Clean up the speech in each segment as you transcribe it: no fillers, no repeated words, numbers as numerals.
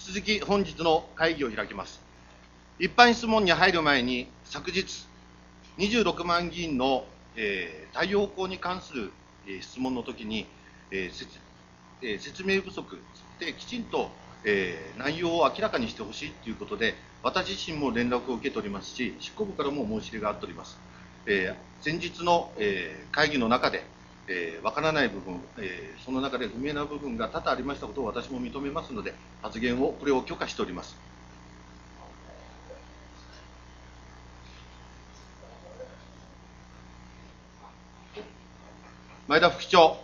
続き本日の会議を開きます。一般質問に入る前に、昨日、26万議員の、太陽光に関する、質問のときに、説明不足できちんと、内容を明らかにしてほしいということで、私自身も連絡を受けておりますし、執行部からも申し入れがあっております。先日の、会議の中で、わからない部分、その中で不明な部分が多々ありましたことを私も認めますので、発言を、これを許可しております。前田副長。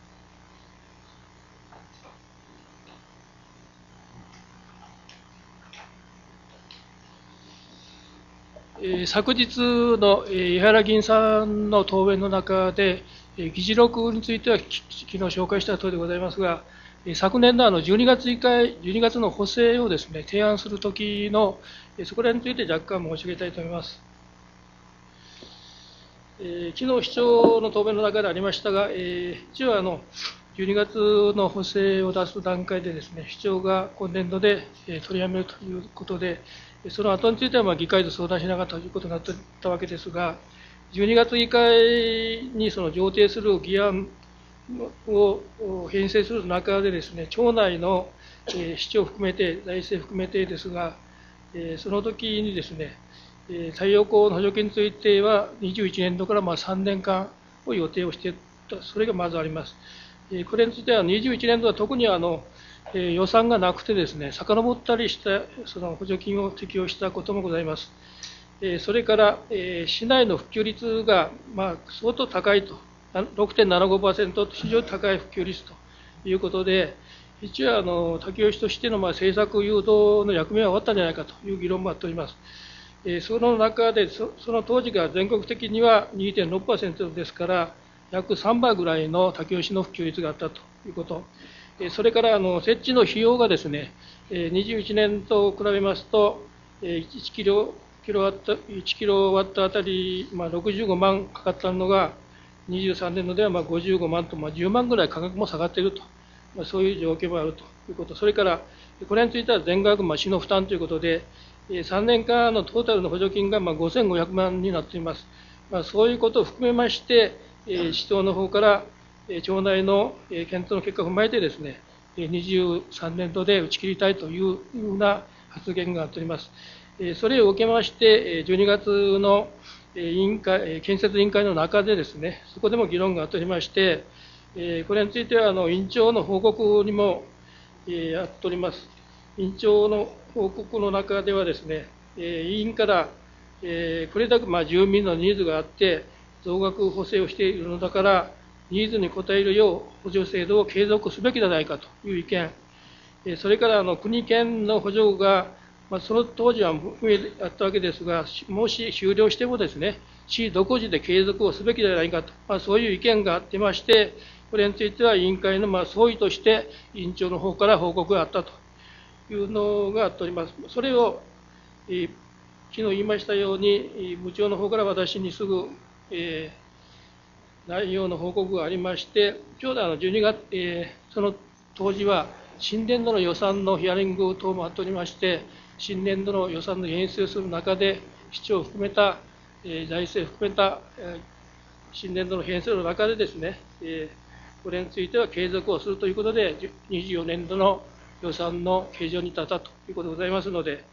昨日の井原議員さんの答弁の中で、議事録については昨日紹介したとおりでございますが、昨年の12月の補正をですね、提案するときの、そこらについて若干申し上げたいと思います。昨日、市長の答弁の中でありましたが、一応12月の補正を出す段階でですね、市長が今年度で取りやめるということで、その後については議会と相談しなかったということになっていたわけですが、12月議会にその上呈する議案を編成する中でですね、町内の市長含めて、財政含めてですが、その時にですね、太陽光の補助金については、21年度から3年間を予定をしていた、それがまずあります。これについては、21年度は特に予算がなくてですね、遡ったりしたその補助金を適用したこともございます。それから、市内の普及率が相当高いと、6.75% と非常に高い普及率ということで、一応武雄市としての政策誘導の役目は終わったんじゃないかという議論もあっております。その中で、その当時が全国的には 2.6% ですから、約3倍ぐらいの武雄市の普及率があったということ。それから設置の費用がですね、21年と比べますと、1キロワットあたり65万かかったのが、23年度では55万と10万ぐらい価格も下がっていると、そういう状況もあるということ、それからこれについては全額市の負担ということで、3年間のトータルの補助金が5500万になっています。そういうことを含めまして、市長の方から町内の検討の結果を踏まえてですね、23年度で打ち切りたいというような発言があっております。それを受けまして、12月の建設委員会の中でですね、そこでも議論があっておりまして、これについては委員長の報告にもやっております。委員長の報告の中ではですね、委員からこれだけ住民のニーズがあって、増額補正をしているのだから、ニーズに応えるよう補助制度を継続すべきではないかという意見、それから国県の補助が、その当時は不明であったわけですが、もし終了してもですね、市独自で継続をすべきではないかと、そういう意見があってまして、これについては委員会の総意として、委員長の方から報告があったというのがあっております。それを、昨日言いましたように、部長の方から私にすぐ、内容の報告がありまして、ちょうど12月、その当時は新年度の予算のヒアリング等もあっておりまして、新年度の予算の編成する中で、市長を含めた、財政含めた、新年度の編成の中でですね、これについては継続をするということで、24年度の予算の計上に至ったということでございますので、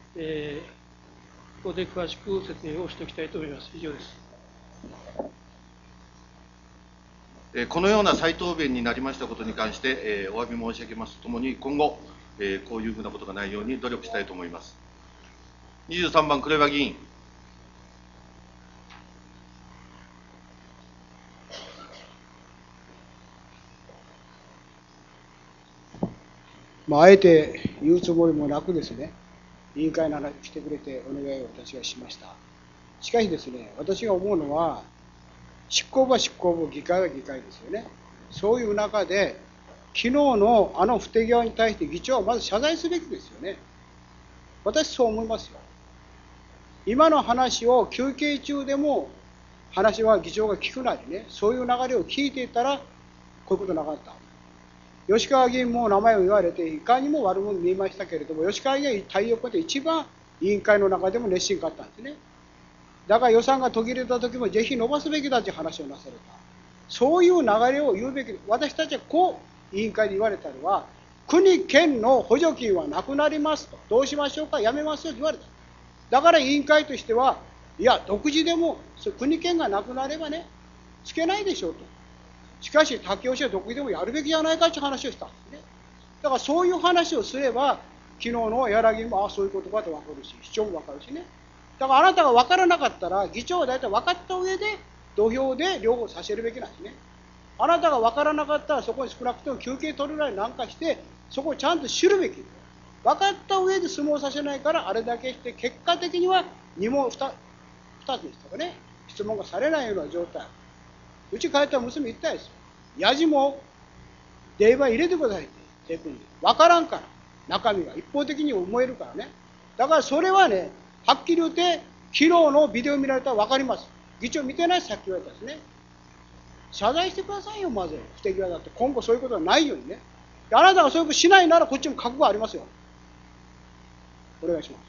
ここで詳しく説明をしておきたいと思います。以上です。 このような再答弁になりましたことに関して、お詫び申し上げますとともに、今後、こういうふうなことがないように努力したいと思います。23番、黒岩議員。 あえて言うつもりもなくですね、委員会の話をしてくれてお願いを私はしました。しかしですね、私が思うのは、執行部は執行部、議会は議会ですよね。そういう中で、昨日の不手際に対して議長はまず謝罪すべきですよね。私そう思いますよ。今の話を休憩中でも話は議長が聞くなりね、そういう流れを聞いていたらこういうことなかった。 吉川議員も名前を言われて、いかにも悪者に見えましたけれども、吉川議員は太陽光で一番委員会の中でも熱心かったんですね。だから予算が途切れた時もぜひ伸ばすべきだという話をなされた。そういう流れを言うべき、私たちはこう委員会で言われたのは、国、県の補助金はなくなりますと、どうしましょうか、やめますよと言われた。だから委員会としては、いや、独自でも国、県がなくなればね、つけないでしょうと。しかし、武雄市は独自でもやるべきじゃないかという話をしたんですね。だからそういう話をすれば、昨日の柳も、そういう言葉で分かるし、市長も分かるしね。だからあなたが分からなかったら、議長は大体分かった上で、土俵で両方させるべきなんですね。あなたが分からなかったら、そこに少なくとも休憩取るなりなんかして、そこをちゃんと知るべき。分かった上で相撲させないから、あれだけして、結果的には2つでしたかね、質問がされないような状態。うち帰った娘言ったんですよ。やじも電話入れてくださいって、テープに。分からんから、中身が一方的に思えるからね。だからそれはね、はっきり言って、昨日のビデオ見られたら分かります。議長見てないってさっき言われたんですね。謝罪してくださいよ、まず。不手際だって。今後そういうことがないようにね。あなたがそういうことしないなら、こっちも覚悟ありますよ。お願いします。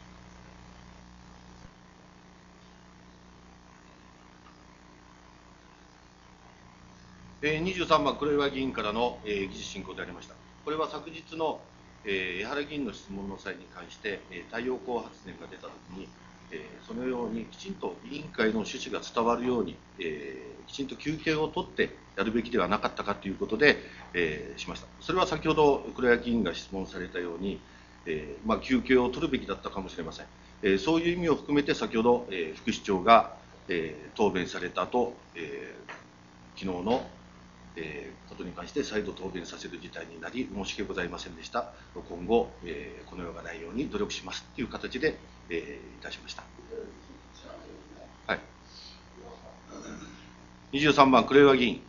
23番、黒岩議員からの、議事進行でありました。これは昨日の、江原議員の質問の際に関して、太陽光発電が出たときに、そのようにきちんと委員会の趣旨が伝わるように、きちんと休憩を取ってやるべきではなかったかということで、しました。それは先ほど黒岩議員が質問されたように、休憩を取るべきだったかもしれません。そういう意味を含めて先ほど、副市長が、答弁されたと、昨日のことに関して再度答弁させる事態になり申し訳ございませんでした。今後、このようがないように努力しますという形で、いたしました。はい。23番、黒岩議員。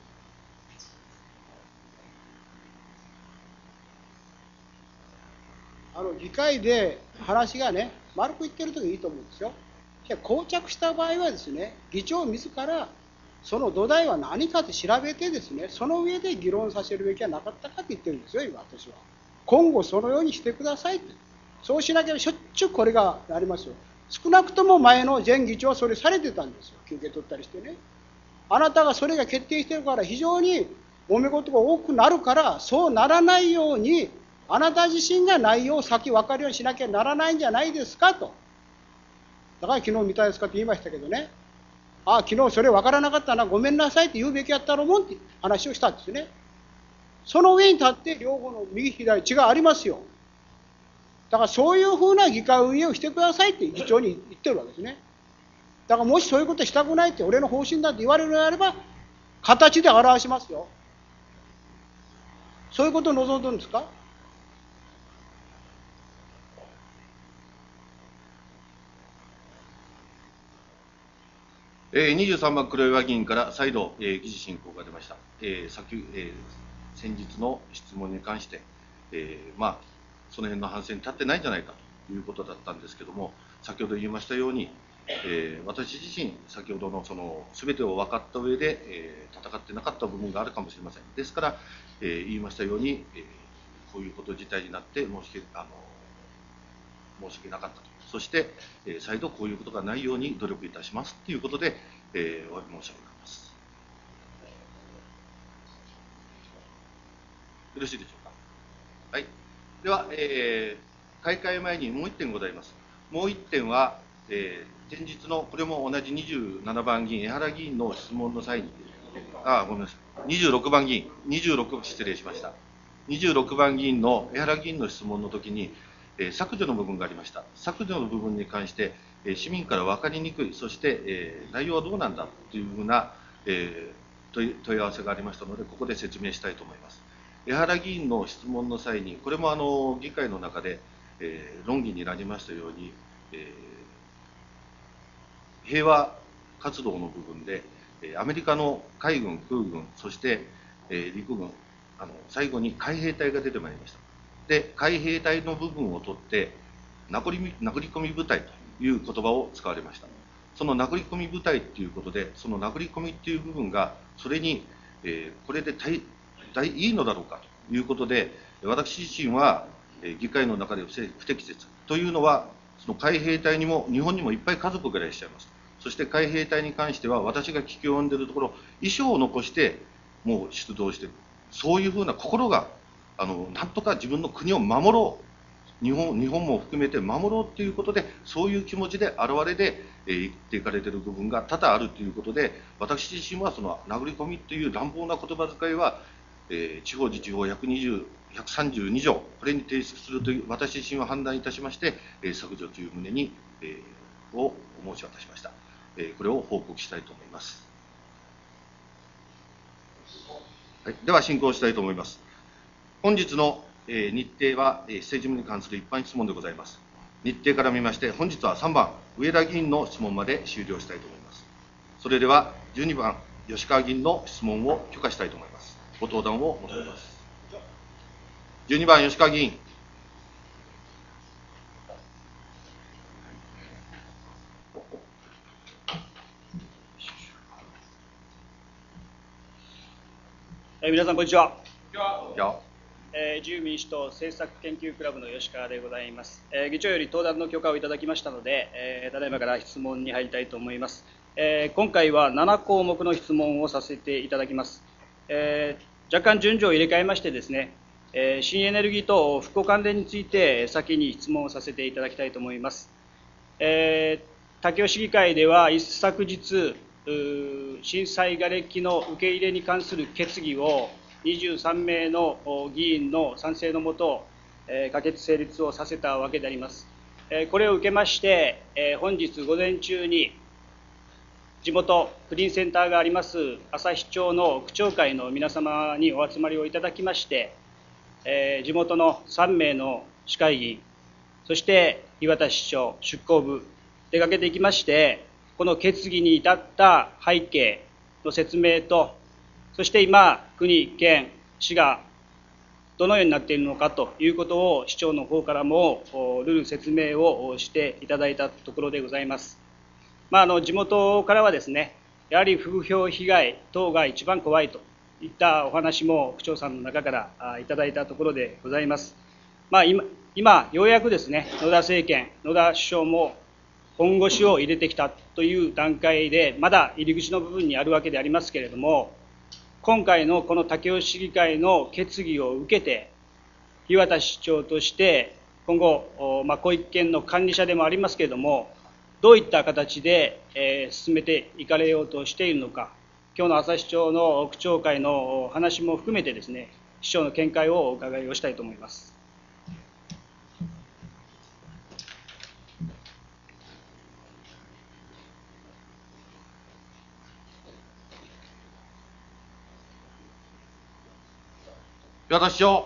議会で話がね、丸く言ってるときいいと思うんですよ。膠着した場合はですね、議長自らその土台は何かって調べてですね、その上で議論させるべきはなかったかって言ってるんですよ、今私は。今後そのようにしてくださいって。そうしなければしょっちゅうこれがありますよ。少なくとも前の前議長はそれされてたんですよ、休憩取ったりしてね。あなたがそれが決定してるから非常に揉め事が多くなるから、そうならないように、あなた自身が内容を先分かるようにしなきゃならないんじゃないですかと。だから昨日見たいですかって言いましたけどね。昨日それ分からなかったな、ごめんなさいって言うべきやったろもんって話をしたんですね。その上に立って両方の右左違いありますよ。だからそういうふうな議会運営をしてくださいって議長に言ってるわけですね。だからもしそういうことしたくないって俺の方針だって言われるのであれば、形で表しますよ。そういうことを望んでるんですか。 23番、黒岩議員から再度、議事進行が出ました。先日の質問に関して、その辺の反省に立ってないんじゃないかということだったんですけども、先ほど言いましたように、私自身、先ほどの全てを分かった上で、戦ってなかった部分があるかもしれません。ですから、言いましたように、こういうこと自体になって申し訳なかったと。そして、再度こういうことがないように努力いたしますということで、お詫び申し上げます。よろしいでしょうか。はい。では、開会前にもう1点ございます。もう1点は、前日の、これも同じ27番議員、江原議員の質問の際に、ごめんなさい、26番議員、失礼しました。26番議員の江原議員の質問の時に、削除の部分がありました。削除の部分に関して、市民から分かりにくい、そして、内容はどうなんだというふうな、問い合わせがありましたので、ここで説明したいと思います。江原議員の質問の際に、これも議会の中で、論議になりましたように、平和活動の部分で、アメリカの海軍、空軍、そして、陸軍、最後に海兵隊が出てまいりました。で、海兵隊の部分を取って、殴り込み部隊という言葉を使われました。その殴り込み部隊ということで、その殴り込みという部分が、それに、これでいいのだろうかいうことで、私自身は議会の中で不適切というのは、その海兵隊にも日本にもいっぱい家族がいらっしゃいます。そして海兵隊に関しては、私が聞き及んでいるところ、遺書を残してもう出動している、そういうふうな心がなんとか自分の国を守ろう、日本も含めて守ろうということで、そういう気持ちで現れで言っていかれている部分が多々あるということで、私自身はその殴り込みという乱暴な言葉遣いは、地方自治法132条、これに提出するという私自身は判断いたしまして、削除という旨に、を申し渡しました。これを報告したいと思います。はい、では進行したいと思います。本日の日程は政治務に関する一般質問でございます。日程から見まして、本日は3番、上田議員の質問まで終了したいと思います。それでは12番、吉川議員の質問を許可したいと思います。ご登壇を求めます。12番、吉川議員。 皆さん、こんにちは。 自自由民主党政策研究クラブの吉川でございます。議長より登壇の許可をいただきましたので、ただいまから質問に入りたいと思います。今回は7項目の質問をさせていただきます。若干順序を入れ替えましてですね、新エネルギーと復興関連について先に質問をさせていただきたいと思います。武雄市議会では一昨日、震災瓦礫の受け入れに関する決議を23名の議員の賛成のもと、可決成立をさせたわけであります。これを受けまして、本日午前中に地元クリーンセンターがあります旭町の区長会の皆様にお集まりをいただきまして、地元の3名の市会議員、そして磐田市長出向部出かけていきまして、この決議に至った背景の説明と、そして今、国、県、市がどのようになっているのかということを市長の方からもルール説明をしていただいたところでございます。地元からはですね、やはり風評被害等が一番怖いといったお話も区長さんの中からいただいたところでございます。今ようやくですね、野田政権、野田首相も本腰を入れてきたという段階で、まだ入り口の部分にあるわけでありますけれども、今回のこの武雄市議会の決議を受けて、磐田市長として今後、小一県の管理者でもありますけれども、どういった形で進めていかれようとしているのか、今日の旭町の区長会の話も含めてですね、市長の見解をお伺いをしたいと思います。 岩田市長。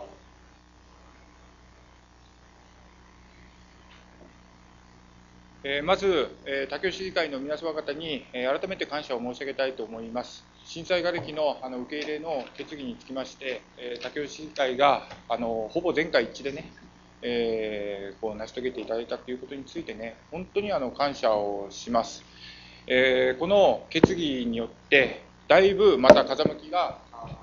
まず、武雄市議会の皆様方に改めて感謝を申し上げたいと思います。震災瓦礫の受け入れの決議につきまして、武雄市議会がほぼ全会一致でね、成し遂げていただいたということについてね、本当に感謝をします。この決議によって、だいぶまた風向きが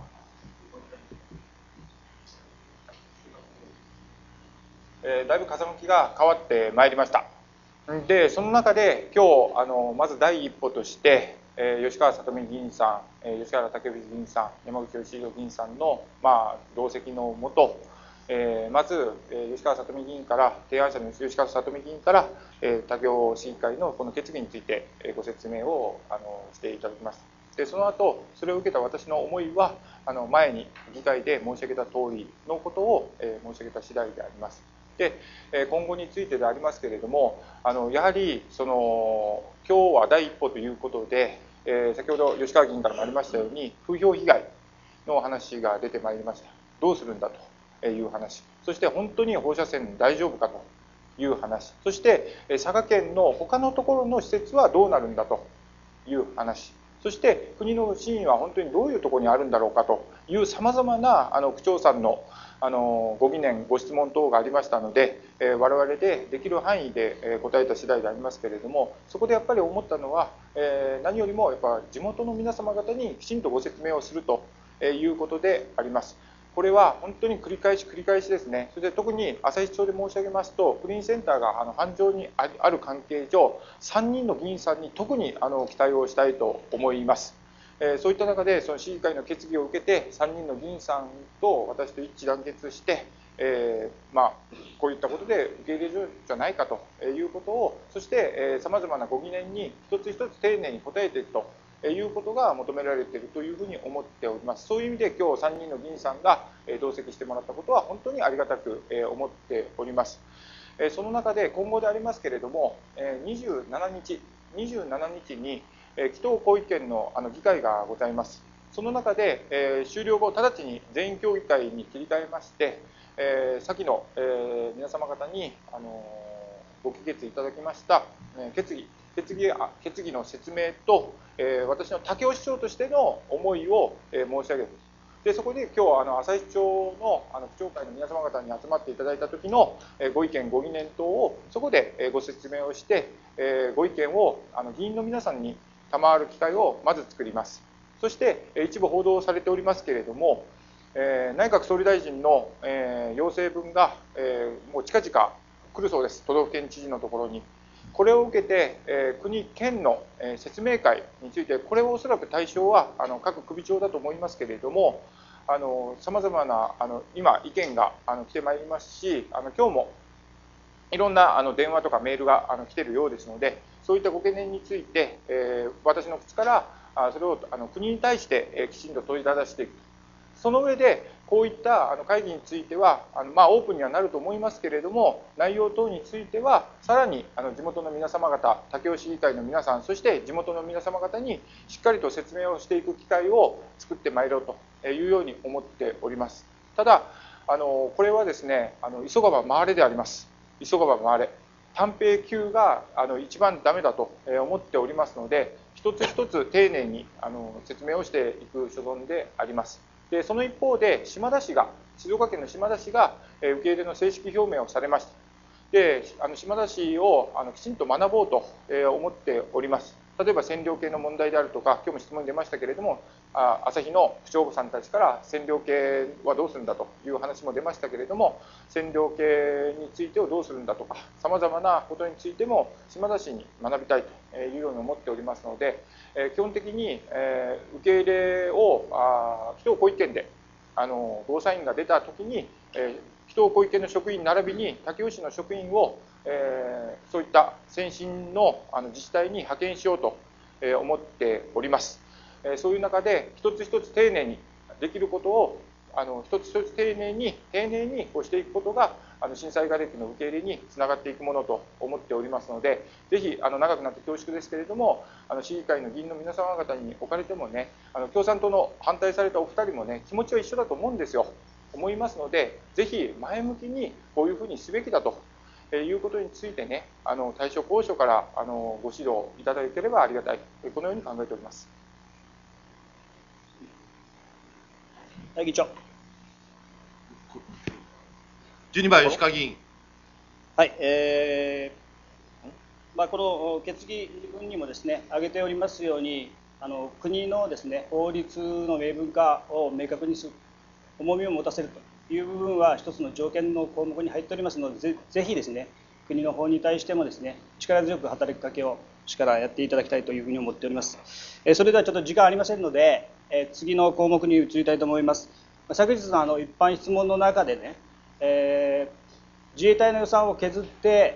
変わってまいりました。で、その中で今日まず第一歩として、吉川さとみ議員さん、吉原武議員さん、山口義弘議員さんの、同席のもと、まず吉川さとみ議員から、提案者の吉川さとみ議員から、武雄市議会のこの決議についてご説明をしていただきました。で、その後、それを受けた私の思いは、前に議会で申し上げた通りのことを申し上げた次第であります。で、今後についてでありますけれども、やはり今日は第一歩ということで、先ほど吉川議員からもありましたように、風評被害の話が出てまいりました。どうするんだという話、そして本当に放射線大丈夫かという話、そして佐賀県の他のところの施設はどうなるんだという話、そして国の真意は本当にどういうところにあるんだろうかというさまざまな区長さんのご疑念、ご質問等がありましたので、我々でできる範囲で答えた次第でありますけれども、そこでやっぱり思ったのは、何よりもやっぱ地元の皆様方にきちんとご説明をするということであります。 これは本当に繰り返しですね。それで特に旭町で申し上げますと、クリーンセンターが繁盛にある関係上、3人の議員さんに特に期待をしたいと思います。そういった中で、その市議会の決議を受けて、3人の議員さんと私と一致団結して、こういったことで受け入れるんじゃないかということを、そしてさまざまなご疑念に一つ一つ丁寧に答えていくということが求められているというふうに思っております。そういう意味で今日3人の議員さんが同席してもらったことは本当にありがたく思っております。その中で今後でありますけれども、27日に紀藤高意見の議会がございます。その中で終了後直ちに全員協議会に切り替えまして、先の皆様方にご議決いただきました決議の説明と私の武雄市長としての思いを申し上げる。でそこで今日旭町の区長会の皆様方に集まっていただいた時のご意見ご疑念等をそこでご説明をしてご意見を議員の皆さんに賜る機会をまず作ります。そして一部報道されておりますけれども、内閣総理大臣の要請文がもう近々来るそうです。都道府県知事のところに。これを受けて国県の説明会について、これはおそらく対象は各首長だと思いますけれども、さまざまな今意見が来てまいりますし、今日もいろんな電話とかメールが来ているようですので、そういったご懸念について私の口からそれを国に対してきちんと問いただしていく。その上でこういった会議についてはオープンにはなると思いますけれども、内容等についてはさらに地元の皆様方、武雄市議会の皆さん、そして地元の皆様方にしっかりと説明をしていく機会を作ってまいろうというように思っております。ただこれはですね、急がば回れであります。急がば回れ、短兵級が一番ダメだと思っておりますので、一つ一つ丁寧に説明をしていく所存であります。でその一方で静岡県の島田市が受け入れの正式表明をされました。で島田市をきちんと学ぼうと思っております。例えば線量計の問題であるとか、今日も質問に出ましたけれども、旭の区長さんたちから線量計はどうするんだという話も出ましたけれども、線量計についてをどうするんだとか、さまざまなことについても島田市に学びたいというように思っておりますので、基本的に受け入れを紀藤高意見でゴーサインが出た時に紀藤高意見の職員並びに武雄市の職員をそういった先進の自治体に派遣しようと思っております。そういう中で一つ一つ丁寧にできることを一つ一つ丁寧にしていくことが震災がれきの受け入れにつながっていくものと思っておりますので、ぜひ長くなって恐縮ですけれども、市議会の議員の皆様方におかれてもね、共産党の反対されたお二人もね、気持ちは一緒だと思うんですよ。思いますので、ぜひ前向きにこういうふうにすべきだということについてね、対処交渉からご指導いただければありがたい、このように考えております。 議長。 12番、吉川議員。 はい、この決議文にもですね、挙げておりますように、国のですね、法律の明文化を明確にする、重みを持たせるという部分は一つの条件の項目に入っておりますので、ぜひですね、国の方に対してもですね、力強く働きかけを力やっていただきたいというふうに思っております。それではちょっと時間ありませんので、次の項目に移りたいと思います。昨日の一般質問の中でね、自衛隊の予算を削って、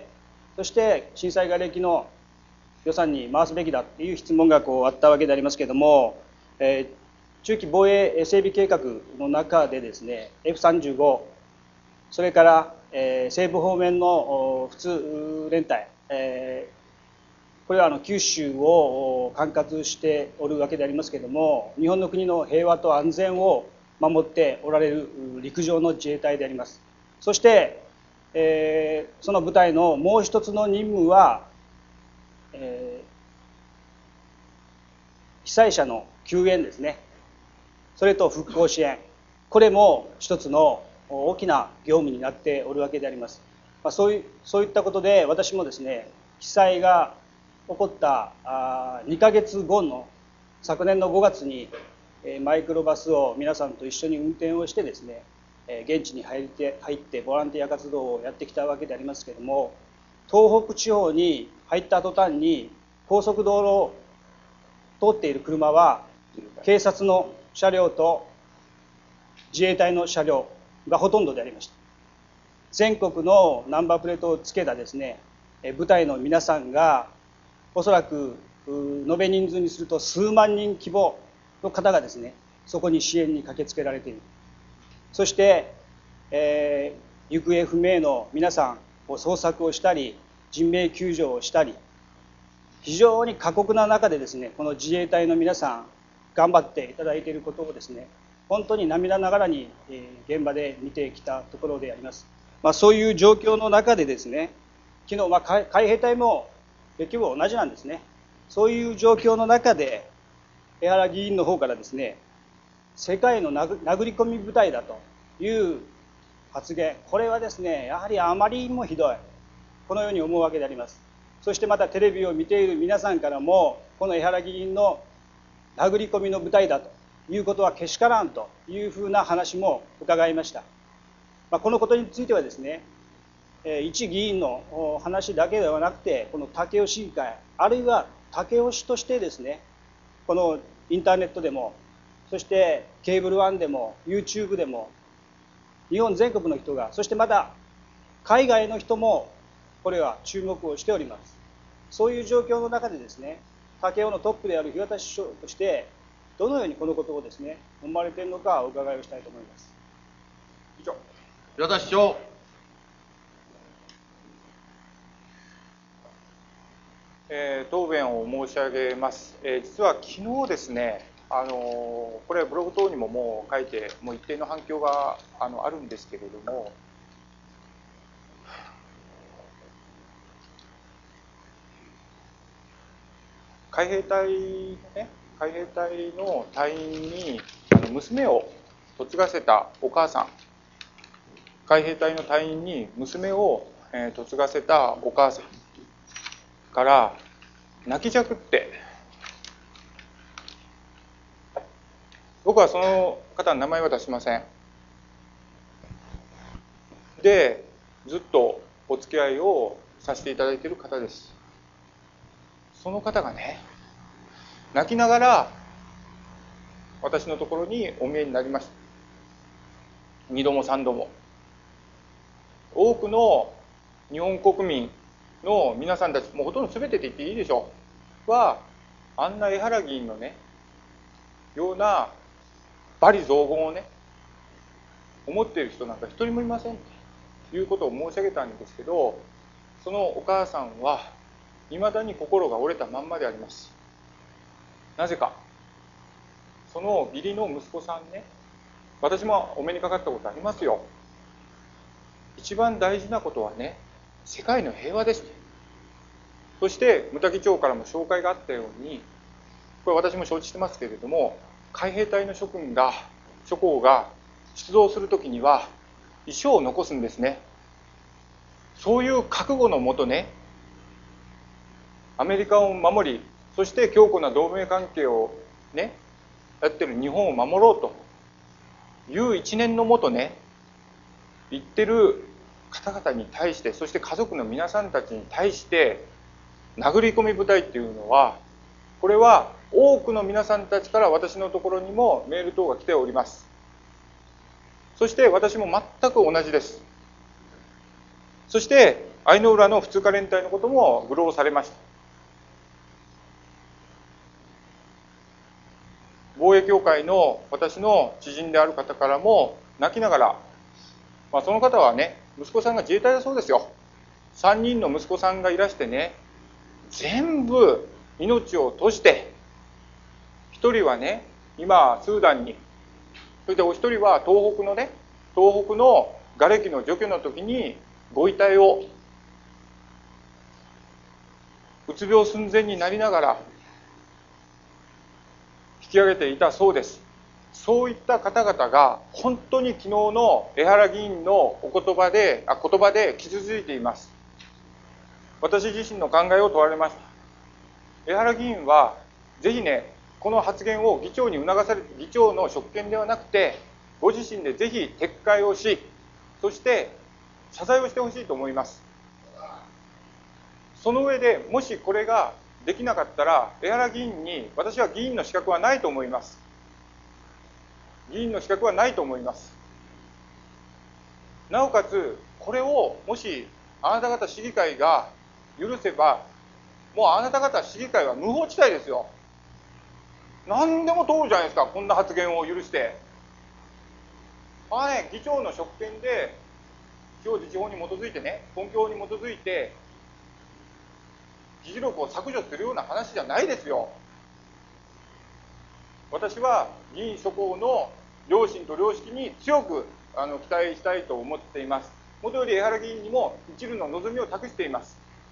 そして震災がれきの予算に回すべきだという質問があったわけでありますけれども、中期防衛整備計画の中でですね、F35、それから西部方面の普通連隊、これは九州を管轄しておるわけでありますけれども、日本の国の平和と安全を守っておられる陸上の自衛隊であります。そして、その部隊のもう一つの任務は、被災者の救援ですね。それと復興支援、これも一つの大きな業務になっておるわけであります。そういったことで、私もですね、被災が起こった2ヶ月後の昨年の5月にマイクロバスを皆さんと一緒に運転をしてですね、 現地に入ってボランティア活動をやってきたわけでありますけれども、東北地方に入った途端に高速道路を通っている車は警察の車両と自衛隊の車両がほとんどでありました。全国のナンバープレートをつけたですね、部隊の皆さんがおそらく延べ人数にすると数万人規模の方がですね、そこに支援に駆けつけられている。そして、行方不明の皆さんを捜索をしたり、人命救助をしたり、非常に過酷な中でですね、この自衛隊の皆さん頑張っていただいていることをですね、本当に涙ながらに現場で見てきたところであります。そういう状況の中でですね、昨日海兵隊も結局同じなんですね。そういう状況の中で江原議員の方からですね、世界の殴り込み部隊だという発言、これはですね、やはりあまりにもひどい、このように思うわけであります。そしてまたテレビを見ている皆さんからも、この江原議員の殴り込みの部隊だということはけしからんというふうな話も伺いました。このことについてはですね、一議員の話だけではなくて、この武雄市議会、あるいは武雄市としてですね、このインターネットでも、そしてケーブル1でも YouTube でも、日本全国の人が、そしてまた海外の人もこれは注目をしております。そういう状況の中でですね、武雄のトップである平田市長としてどのようにこのことをですね思われているのかお伺いをしたいと思います。以上。 平田市長。 答弁を申し上げます。実は昨日ですね、これブログ等にももう書いて、もう一定の反響があるんですけれども、海兵隊の隊員に娘を嫁がせたお母さん、海兵隊の隊員に娘を嫁がせたお母さんから泣きじゃくって、僕はその方の名前は出しません。で、ずっとお付き合いをさせていただいている方です。その方がね、泣きながら私のところにお見えになりました。2度も3度も。多くの日本国民の皆さんたち、もうほとんど全てと言っていいでしょう、は、あんな江原議員のね、ような罵詈雑言をね、思っている人なんか一人もいませんということを申し上げたんですけど、そのお母さんはいまだに心が折れたまんまであります。なぜか、その義理の息子さんね、私もお目にかかったことありますよ。一番大事なことはね、世界の平和です。そして牟田議長からも紹介があったように、これ私も承知してますけれども、海兵隊の諸校が出動するときには遺書を残すんですね。そういう覚悟のもとね、アメリカを守り、そして強固な同盟関係をね、やってる日本を守ろうという一念のもとね、言ってる方々に対して、そして家族の皆さんたちに対して殴り込み部隊っていうのは、これは多くの皆さんたちから私のところにもメール等が来ております。そして私も全く同じです。そして相の浦の普通科連隊のことも愚弄されました。防衛協会の私の知人である方からも泣きながら、その方はね、息子さんが自衛隊だそうですよ。3人の息子さんがいらしてね、全部命を賭して、1人はね、今スーダンに、そしてお一人は東北の瓦礫の除去の時にご遺体をうつ病寸前になりながら引き上げていたそうです。そういった方々が本当に昨日の江原議員の言葉で傷ついています。私自身の考えを問われました。江原議員はぜひね、この発言を議長に促されて、議長の職権ではなくてご自身でぜひ撤回をし、そして謝罪をしてほしいと思います。その上で、もしこれができなかったら、江原議員に私は議員の資格はないと思います。議員の資格はないと思います。なおかつ、これをもしあなた方市議会が許せば、もうあなた方市議会は無法地帯ですよ。何でも通るじゃないですか、こんな発言を許して。議長の職権で、地方自治法に基づいてね、根拠に基づいて、議事録を削除するような話じゃないですよ。私は議員諸行の良心と良識に強く期待したいと思っています。もとより江原議員にも一縷の望みを託しています。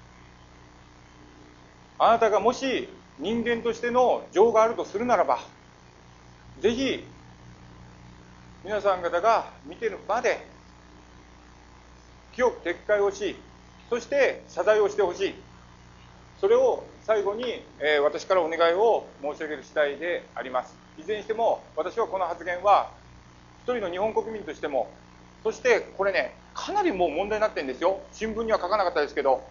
あなたがもし人間としての情があるとするならば、ぜひ皆さん方が見てるまで清く撤回をし、そして謝罪をしてほしい。それを最後に、私からお願いを申し上げる次第であります。いずれにしても私はこの発言は一人の日本国民としても、そしてこれね、かなりもう問題になってるんですよ。新聞には書かなかったですけど、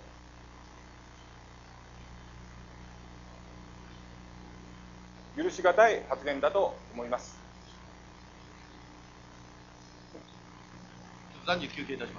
許し難い発言だと思います。 暫時休憩いたします。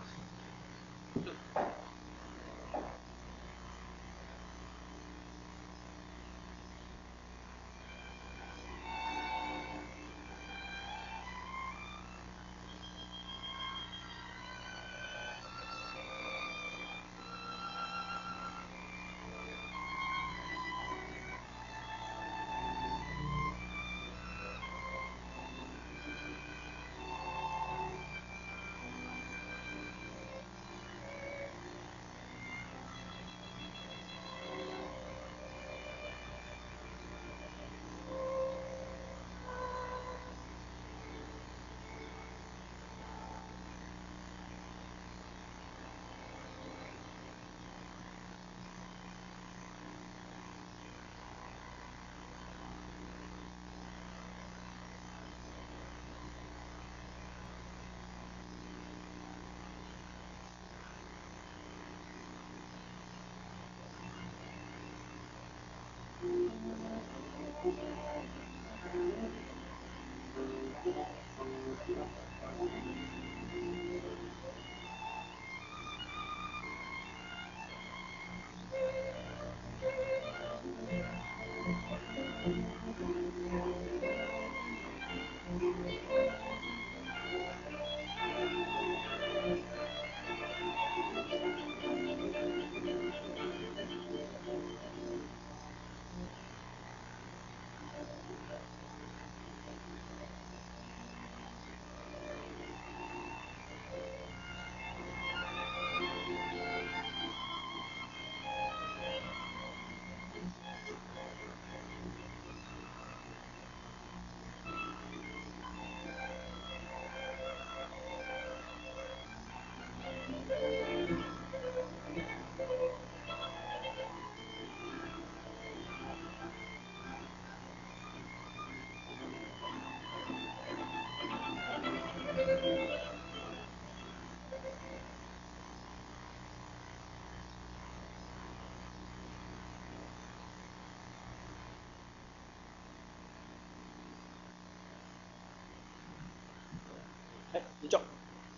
議長。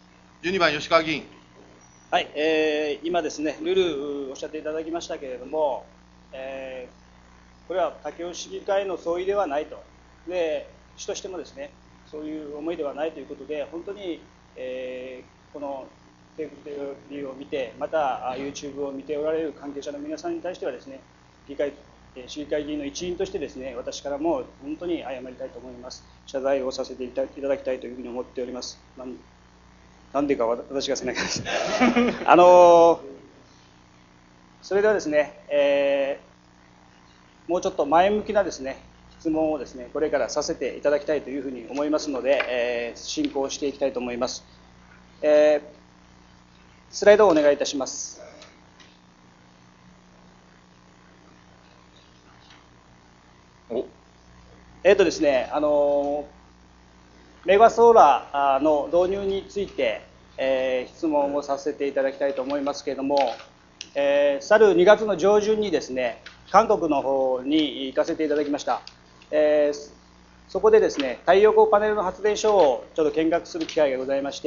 12番、吉川議員。 はい、今ですね、ルールおっしゃっていただきましたけれども、これは武雄市議会の総意ではないと、で市としてもですね、そういう思いではないということで、本当に、このテーブル TV を見て、また YouTube を見ておられる関係者の皆さんに対してはですね、市議会議員の一員としてですね、私からも本当に謝りたいと思います。謝罪をさせていただきたいというふうに思っております。なんでか私がせなきゃです。それではですね、もうちょっと前向きなですね、質問をですね、これからさせていただきたいというふうに思いますので、進行していきたいと思います。スライドをお願いいたします。ですね、 メガソーラーの導入について、質問をさせていただきたいと思いますけれども、去る2月の上旬にですね、韓国の方に行かせていただきました。そこでですね、太陽光パネルの発電所をちょうど見学する機会がございまして、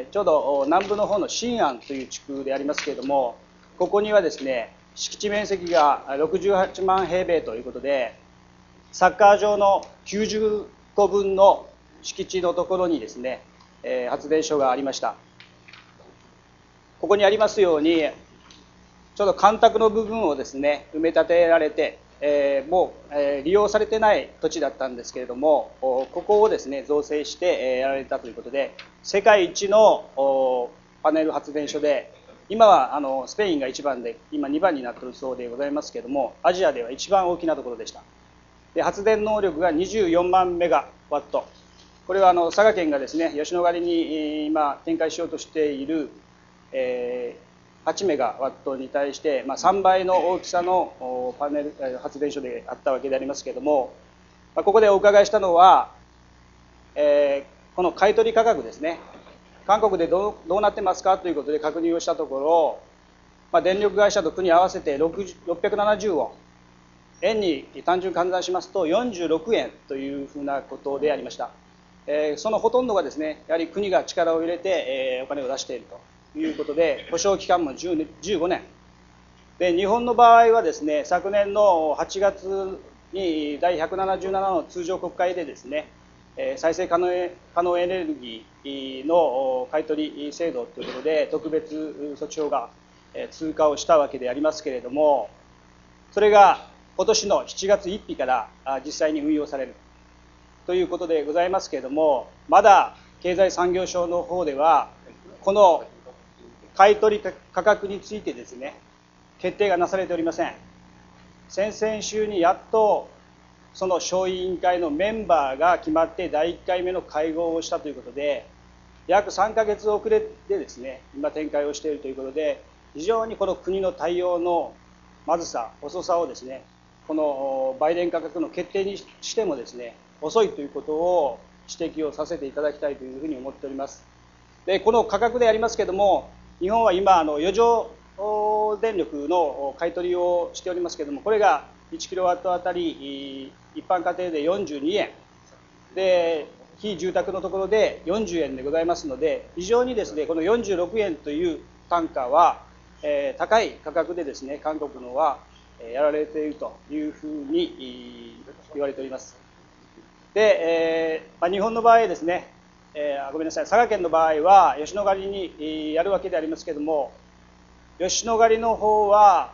ちょうど南部の方の新安という地区でありますけれども、ここにはですね、敷地面積が68万平米ということで、サッカー場の90個分の敷地のところにですね、発電所がありました。ここにありますように、ちょうど干拓の部分をですね、埋め立てられて、もう、利用されてない土地だったんですけれども、ここをですね、造成して、やられたということで、世界一のパネル発電所で、今はスペインが1番で、今2番になっているそうでございますけれども、アジアでは一番大きなところでした。で、発電能力が24万メガワット。これは佐賀県がですね、吉野ヶ里に今展開しようとしている、8メガワットに対して、3倍の大きさのパネル発電所であったわけでありますけれども、ここでお伺いしたのは、この買取価格ですね、韓国でどうなってますかということで確認をしたところ、電力会社と国合わせて670ウォン、円に単純換算しますと46円というふうなことでありました。そのほとんどがですね、やはり国が力を入れてお金を出しているということで、保証期間も15年。で、日本の場合はですね、昨年の8月に第177の通常国会でですね、再生可能エネルギーの買取制度ということで特別措置法が通過をしたわけでありますけれども、それが今年の7月1日から実際に運用されるということでございますけれども、まだ経済産業省の方ではこの買取価格についてですね、決定がなされておりません。先々週にやっとその小委員会のメンバーが決まって第1回目の会合をしたということで、約3ヶ月遅れでですね、今展開をしているということで、非常にこの国の対応のまずさ、遅さをですね、この売電価格の決定にしてもですね、遅いということを指摘をさせていただきたいというふうに思っております。で、この価格でありますけれども、日本は今余剰電力の買い取りをしておりますけれども、これが1キロワットあたり一般家庭で42円で、非住宅のところで40円でございますので、非常にですね、この46円という単価は、高い価格でですね、韓国のはやられているというふうに言われております。で、日本の場合ですね、ごめんなさい、佐賀県の場合は吉野ヶ里にやるわけでありますけれども、吉野ヶ里の方は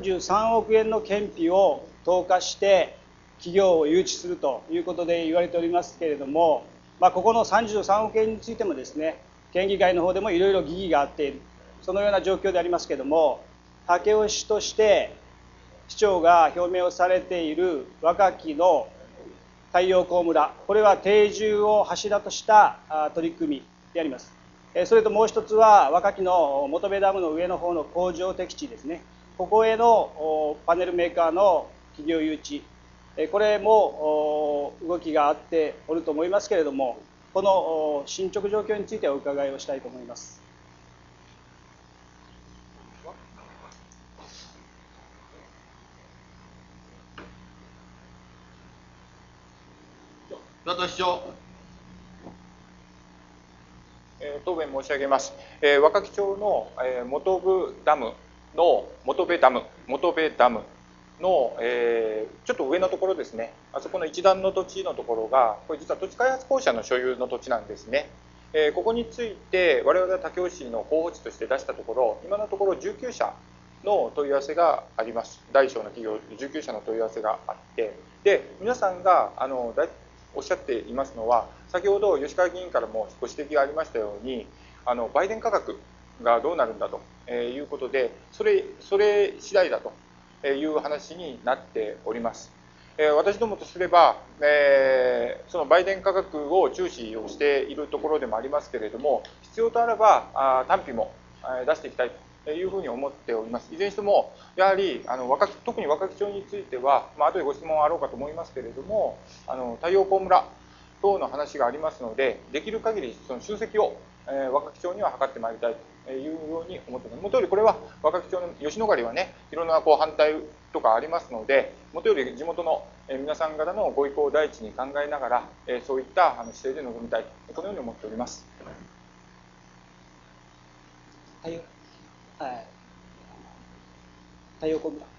33億円の県費を投下して企業を誘致するということで言われておりますけれども、ここの33億円についてもですね、県議会の方でもいろいろ疑義があっている、そのような状況でありますけれども、武雄市として市長が表明をされている若木の太陽光村、これは定住を柱とした取り組みであります。それともう一つは若木の本部ダムの上の方の工場適地ですね、ここへのパネルメーカーの企業誘致、これも動きがあっておると思いますけれども、この進捗状況についてお伺いをしたいと思います。 岩田市長。 答弁申し上げます。若木町の本部ダムの本部ダムの、ちょっと上のところですね、あそこの一段の土地のところが、これ実は土地開発公社の所有の土地なんですね。ここについて我々は武雄市の候補地として出したところ、今のところ19社の問い合わせがあります。大小の企業19社の問い合わせがあって、で皆さんがおっしゃっていますのは、先ほど吉川議員からもご指摘がありましたように、売電価格がどうなるんだということで、それ次第だという話になっております。私どもとすれば、その売電価格を注視をしているところでもありますけれども、必要とあれば単品も出していきたいというふうに思っております。いずれにしてもやはり特に若木町については、後でご質問あろうかと思いますけれども、太陽光村等の話がありますので、できる限りその集積を、若木町には図ってまいりたいというように思っています。もとよりこれは若木町の吉野ヶ里はね、いろんな反対とかありますので、もとより地元の皆さん方のご意向を第一に考えながら、そういった姿勢で臨みたい、このように思っております。 太陽光村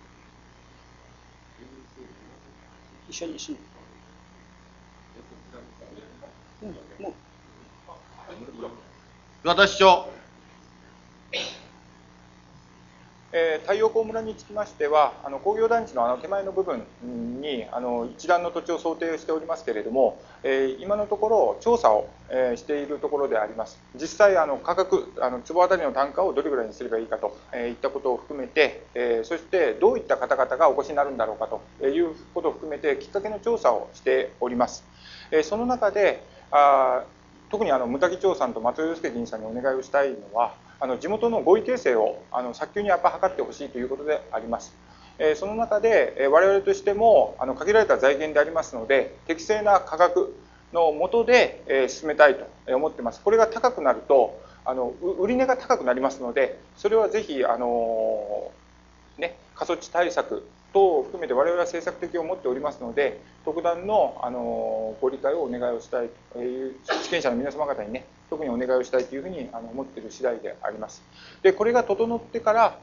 一緒にもう岩田市長。 太陽光村につきましては、工業団地の手前の部分に一覧の土地を想定しておりますけれども、今のところ調査をしているところであります。実際価格坪当たりの単価をどれぐらいにすればいいかといったことを含めて、そしてどういった方々がお越しになるんだろうかということを含めてきっかけの調査をしております。その中で特に牟田議長さんと松尾洋介議員さんにお願いをしたいのは、地元の合意形成を早急にやっぱ図ってほしいということであります。その中で我々としても限られた財源でありますので、適正な価格の下で進めたいと思っています。これが高くなると売値が高くなりますので、それはぜひ過疎地対策等を含めて我々は政策的を持っておりますので、特段のご理解をお願いをしたいという地権者の皆様方にね、特にお願いをしたいというふうに思っている次第であります。でこれが整ってから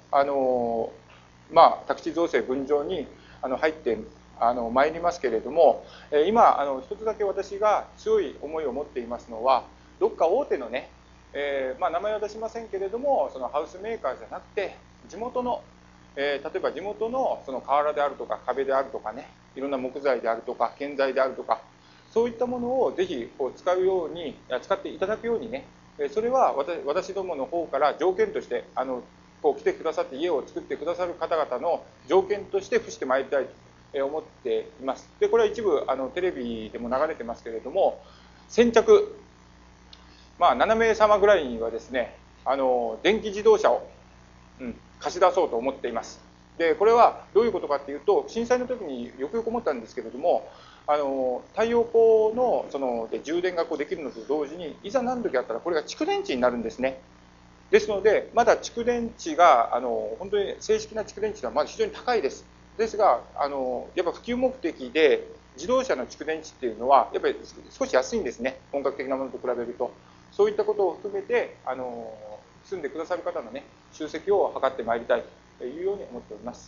宅地造成分譲に入ってまいりますけれども、今一つだけ私が強い思いを持っていますのは、どっか大手のね、名前は出しませんけれども、そのハウスメーカーじゃなくて地元の例えば地元のその瓦であるとか壁であるとかね、いろんな木材であるとか建材であるとか、そういったものをぜひ使っていただくようにね、それは私どもの方から条件として来てくださって家を作ってくださる方々の条件として付してまいりたいと思っています。でこれは一部テレビでも流れてますけれども、先着7名様ぐらいにはですね、電気自動車を貸し出そうと思っています。でこれはどういうことかっていうと、震災の時によくよく思ったんですけれども、太陽光ので充電ができるのと同時に、いざ何時あったらこれが蓄電池になるんですね。ですのでまだ蓄電池が本当に正式な蓄電池はまだ非常に高いです。ですがやっぱ普及目的で自動車の蓄電池っていうのはやっぱり少し安いんですね、本格的なものと比べると。そういったことを含めて住んでくださる方のね、集積を図ってまいりたいというように思っております。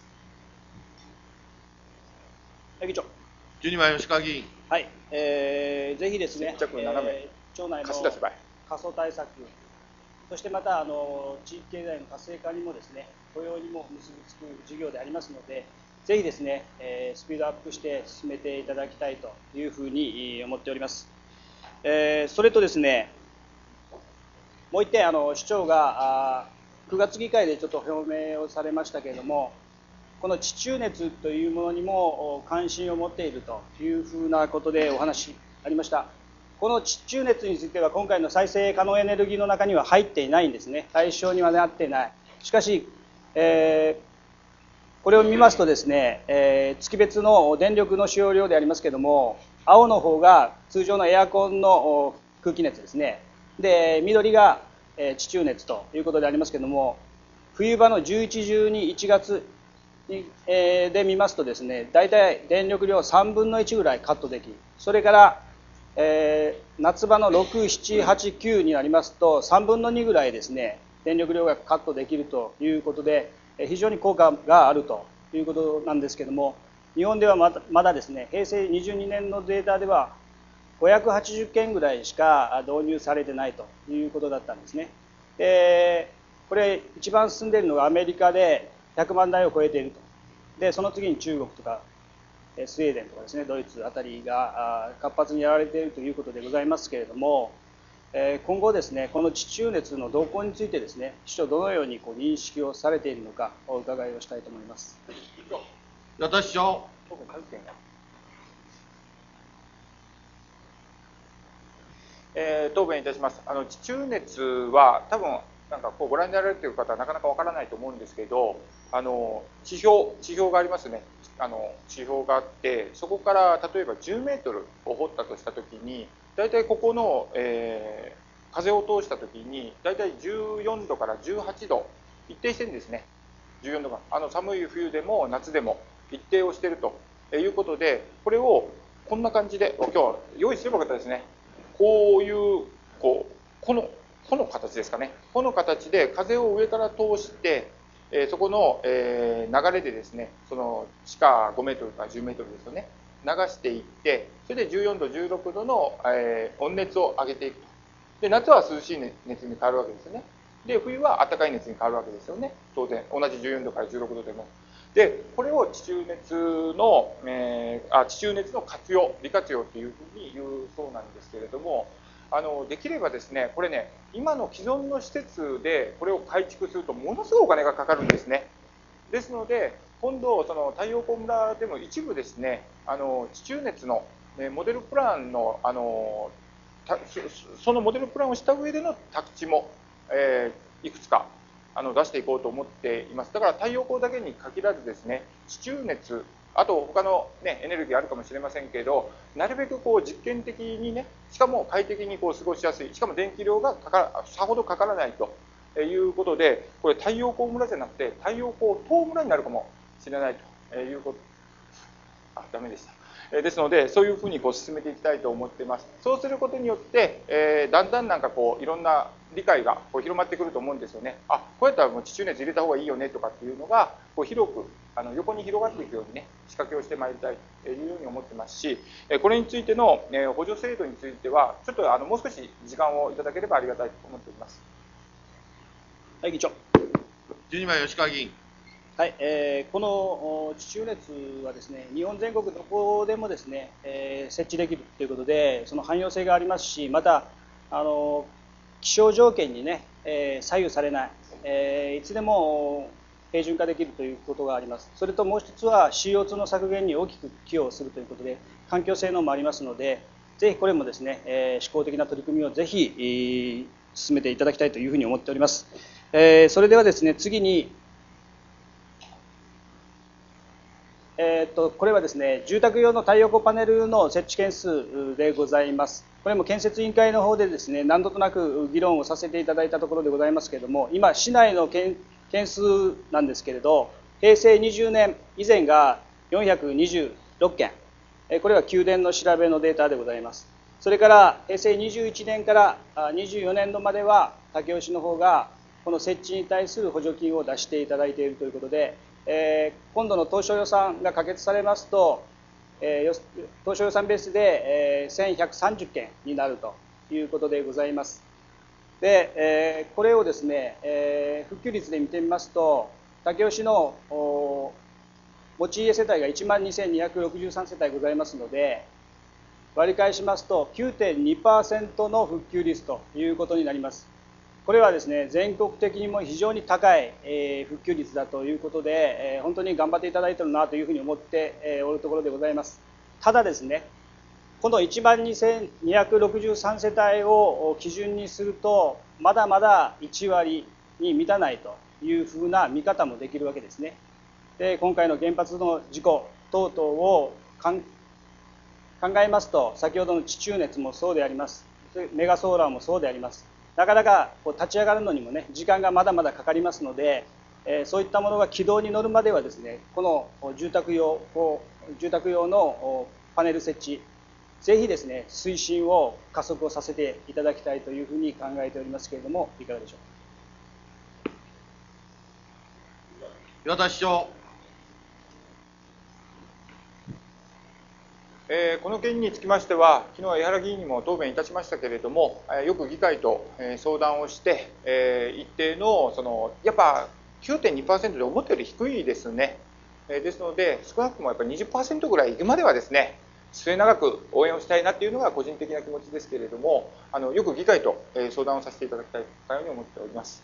議長。 12番吉川議員。 はい、ぜひですね、 町内の過疎対策、そしてまた地域経済の活性化にもですね、雇用にも結びつく事業でありますので、ぜひですね、スピードアップして進めていただきたいというふうに思っております。それとですね、もう一点市長が9月議会でちょっと表明をされましたけれども、この地中熱というものにも関心を持っているというふうなことでお話ありました。この地中熱については今回の再生可能エネルギーの中には入っていないんですね。対象にはなっていない。しかし、これを見ますとですね、月別の電力の使用量でありますけれども、青の方が通常のエアコンの空気熱ですね。で緑が地中熱ということでありますけれども、冬場の11、12、1月で見ますとですね、大体電力量3分の1ぐらいカットでき、それから、夏場の6、7、8、9になりますと3分の2ぐらいですね、電力量がカットできるということで、非常に効果があるということなんですけれども、日本ではまだですね、平成22年のデータでは580件ぐらいしか導入されてないということだったんですね。これ一番進んでいるのがアメリカで100万台を超えていると。でその次に中国とかスウェーデンとかですね、ドイツあたりが活発にやられているということでございますけれども、今後ですね、この地中熱の動向についてですね、市長どのように認識をされているのかお伺いをしたいと思います。 岩田市長。 答弁いたします。地中熱は多分ご覧になられている方はなかなかわからないと思うんですけど、地表がありますね。地表があって、そこから例えば10メートルを掘ったとしたときに、 大体ここの、風を通した時に大体14度から18度一定してるんですね。14度が寒い冬でも夏でも一定をしているということで、これをこんな感じで今日用意すればよかったですね。こういうこの形ですかね。この形で風を上から通して、そこの、流れでですね、その地下5メートルから10メートルですよね、流していって、それで14度、16度の、温熱を上げていくと。で、夏は涼しい熱に変わるわけですよね。で、冬は暖かい熱に変わるわけですよね。当然、同じ14度から16度でも。で、これを地中熱の活用、利活用というふうに言うそうなんですけれども、できればですね、これね、今の既存の施設でこれを改築するとものすごいお金がかかるんですね。ですので、今度、その太陽光村でも一部ですね、地中熱のモデルプランの、そのモデルプランをした上での宅地も、いくつか出していこうと思っています。だから太陽光だけに限らずですね、地中熱、あと他の、エネルギーあるかもしれませんけど、なるべくこう実験的にね、しかも快適にこう過ごしやすい、しかも電気量がさほどかからないということで、これ太陽光村じゃなくて太陽光島村になるかもしれないということ、ダメでした。ですので、そういうふうにこう進めていきたいと思っています。そうすることによって、だんだんなんかこういろんな理解がこう広まってくると思うんですよね。こうやったらもう地中熱入れた方がいいよねとかっていうのがこう広く横に広がっていくようにね、仕掛けをしてまいりたいというように思ってますし、これについての補助制度についてはちょっともう少し時間をいただければありがたいと思っております。 はい、議長。 12番吉川議員。 はい、この地中熱はですね、日本全国どこでもですね、設置できるということで、その汎用性がありますし、また気象条件にね、左右されない、いつでも平準化できるということがあります。それともう一つは CO2 の削減に大きく寄与するということで、環境性能もありますので、ぜひこれもですね、試行的な取り組みをぜひ、進めていただきたいというふうに思っております。それではですね、次にこれはですね、住宅用の太陽光パネルの設置件数でございます。これも建設委員会の方でですね、何度となく議論をさせていただいたところでございますけれども、今、市内の件数なんですけれど、平成20年以前が426件、これは宮殿の調べのデータでございます。それから平成21年から24年度までは、武雄市の方がこの設置に対する補助金を出していただいているということで、今度の当初予算が可決されますと、当初予算ベースで、1130件になるということでございます。で、これをですね、復旧率で見てみますと、武雄市の持ち家世帯が12,263世帯ございますので、割り返しますと 9.2% の復旧率ということになります。これはですね、全国的にも非常に高い復旧率だということで、本当に頑張っていただいているなというふうに思っておるところでございます。ただですね、この12,263世帯を基準にすると、まだまだ1割に満たないというふうな見方もできるわけですね。で、今回の原発の事故等々を考えますと、先ほどの地中熱もそうであります。メガソーラーもそうであります。なかなか立ち上がるのにもね、時間がまだまだかかりますので、そういったものが軌道に乗るまではですね、この住宅用のパネル設置、ぜひですね、推進を加速をさせていただきたいというふうに考えておりますけれども、いかがでしょうか。 岩田市長。 この件につきましては、昨日江原議員にも答弁いたしましたけれども、よく議会と相談をして、一定のやっぱ 9.2% で思ったより低いですね。ですので、少なくともやっぱり 20% ぐらいいくまではですね、末永く応援をしたいなというのが個人的な気持ちですけれども、よく議会と相談をさせていただきたいというように思っております。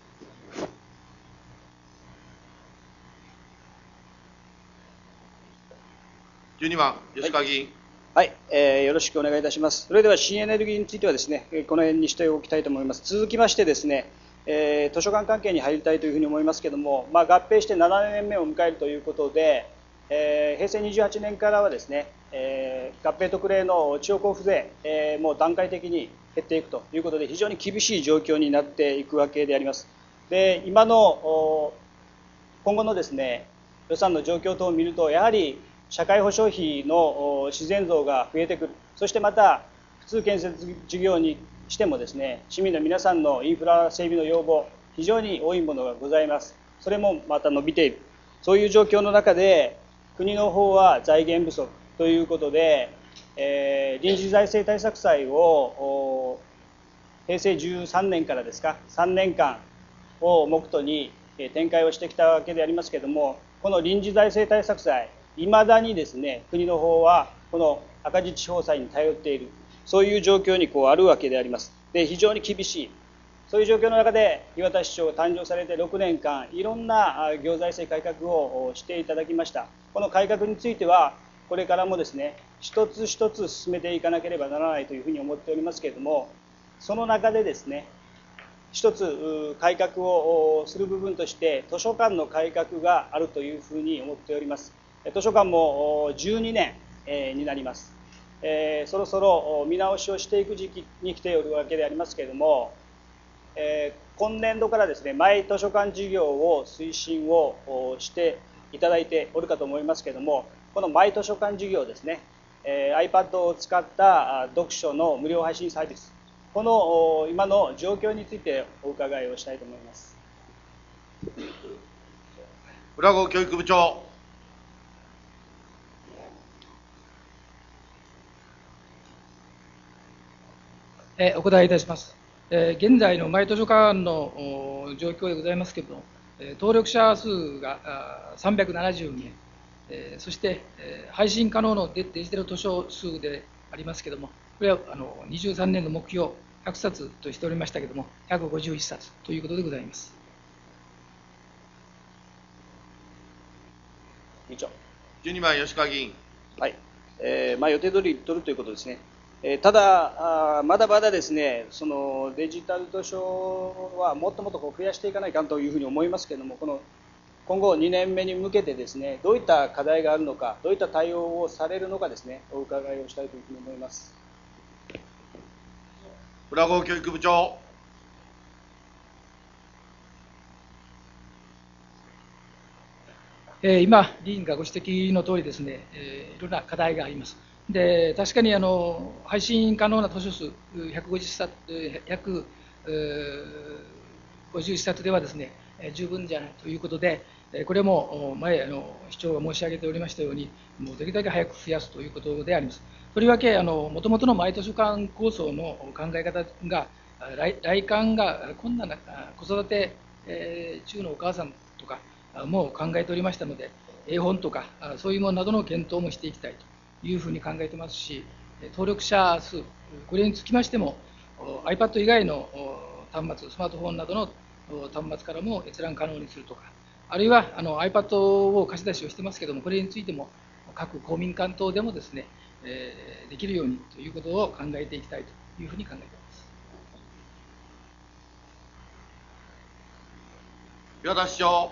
12番、吉川議員。 はい、よろしくお願いいたします。それでは新エネルギーについてはですね、この辺にしておきたいと思います。続きましてですね、図書館関係に入りたいというふうに思いますけれども、合併して7年目を迎えるということで、 平成28年からはですね、合併特例の地方交付税、もう段階的に減っていくということで、非常に厳しい状況になっていくわけであります。で、今の今後のですね、予算の状況等を見ると、やはり社会保障費の自然増が増えてくる、そしてまた普通建設事業にしてもですね、市民の皆さんのインフラ整備の要望、非常に多いものがございます。それもまた伸びている、そういう状況の中で、国の方は財源不足ということで、臨時財政対策債を平成13年からですか、3年間を目途に展開をしてきたわけでありますけれども、この臨時財政対策債、いまだにですね、国の方はこの赤字地方債に頼っている、そういう状況にあるわけであります。で、非常に厳しい、そういう状況の中で岩田市長が誕生されて6年間、いろんな行財政改革をしていただきました。この改革については、これからもですね、一つ一つ進めていかなければならないというふうに思っておりますけれども、その中でですね、一つ改革をする部分として、図書館の改革があるというふうに思っております。図書館も12年になります。そろそろ見直しをしていく時期に来ておるわけでありますけれども、今年度からですね、マイ図書館事業を推進をしていただいておるかと思いますけれども、このマイ図書館事業ですね、iPad を使った読書の無料配信サービス、この今の状況についてお伺いをしたいと思います。 浦郷教育部長。 お答えいたします。現在のマイ図書館の状況でございますけれども、登録者数が370名、そして配信可能のデジタル図書数でありますけれども、これは23年の目標100冊としておりましたけれども、151冊ということでございます。 議長。 12番、吉川議員。 はい、予定通り取るということですね。ただ、まだまだですね、そのデジタル図書はもっともっと増やしていかないかんというふうに思いますけれども、今後2年目に向けてですね、どういった課題があるのか、どういった対応をされるのかですね、お伺いをしたいというふうに思います。 浦郷教育部長。 今、議員がご指摘のとおりですね、いろんな課題があります。で、確かに配信可能な図書数151冊ではですね、十分じゃないということで、これも前市長が申し上げておりましたように、もうできるだけ早く増やすということであります。とりわけもともとのマイ図書館構想の考え方が、来館が困難な子育て中のお母さんとかも考えておりましたので、絵本とかそういうものなどの検討もしていきたいというふうに考えていますし、登録者数、これにつきましても iPad 以外の端末、スマートフォンなどの端末からも閲覧可能にするとか、あるいはiPad を貸し出しをしてますけれども、これについても各公民館等でもですね、できるようにということを考えていきたいというふうに考えています。 岩田市長。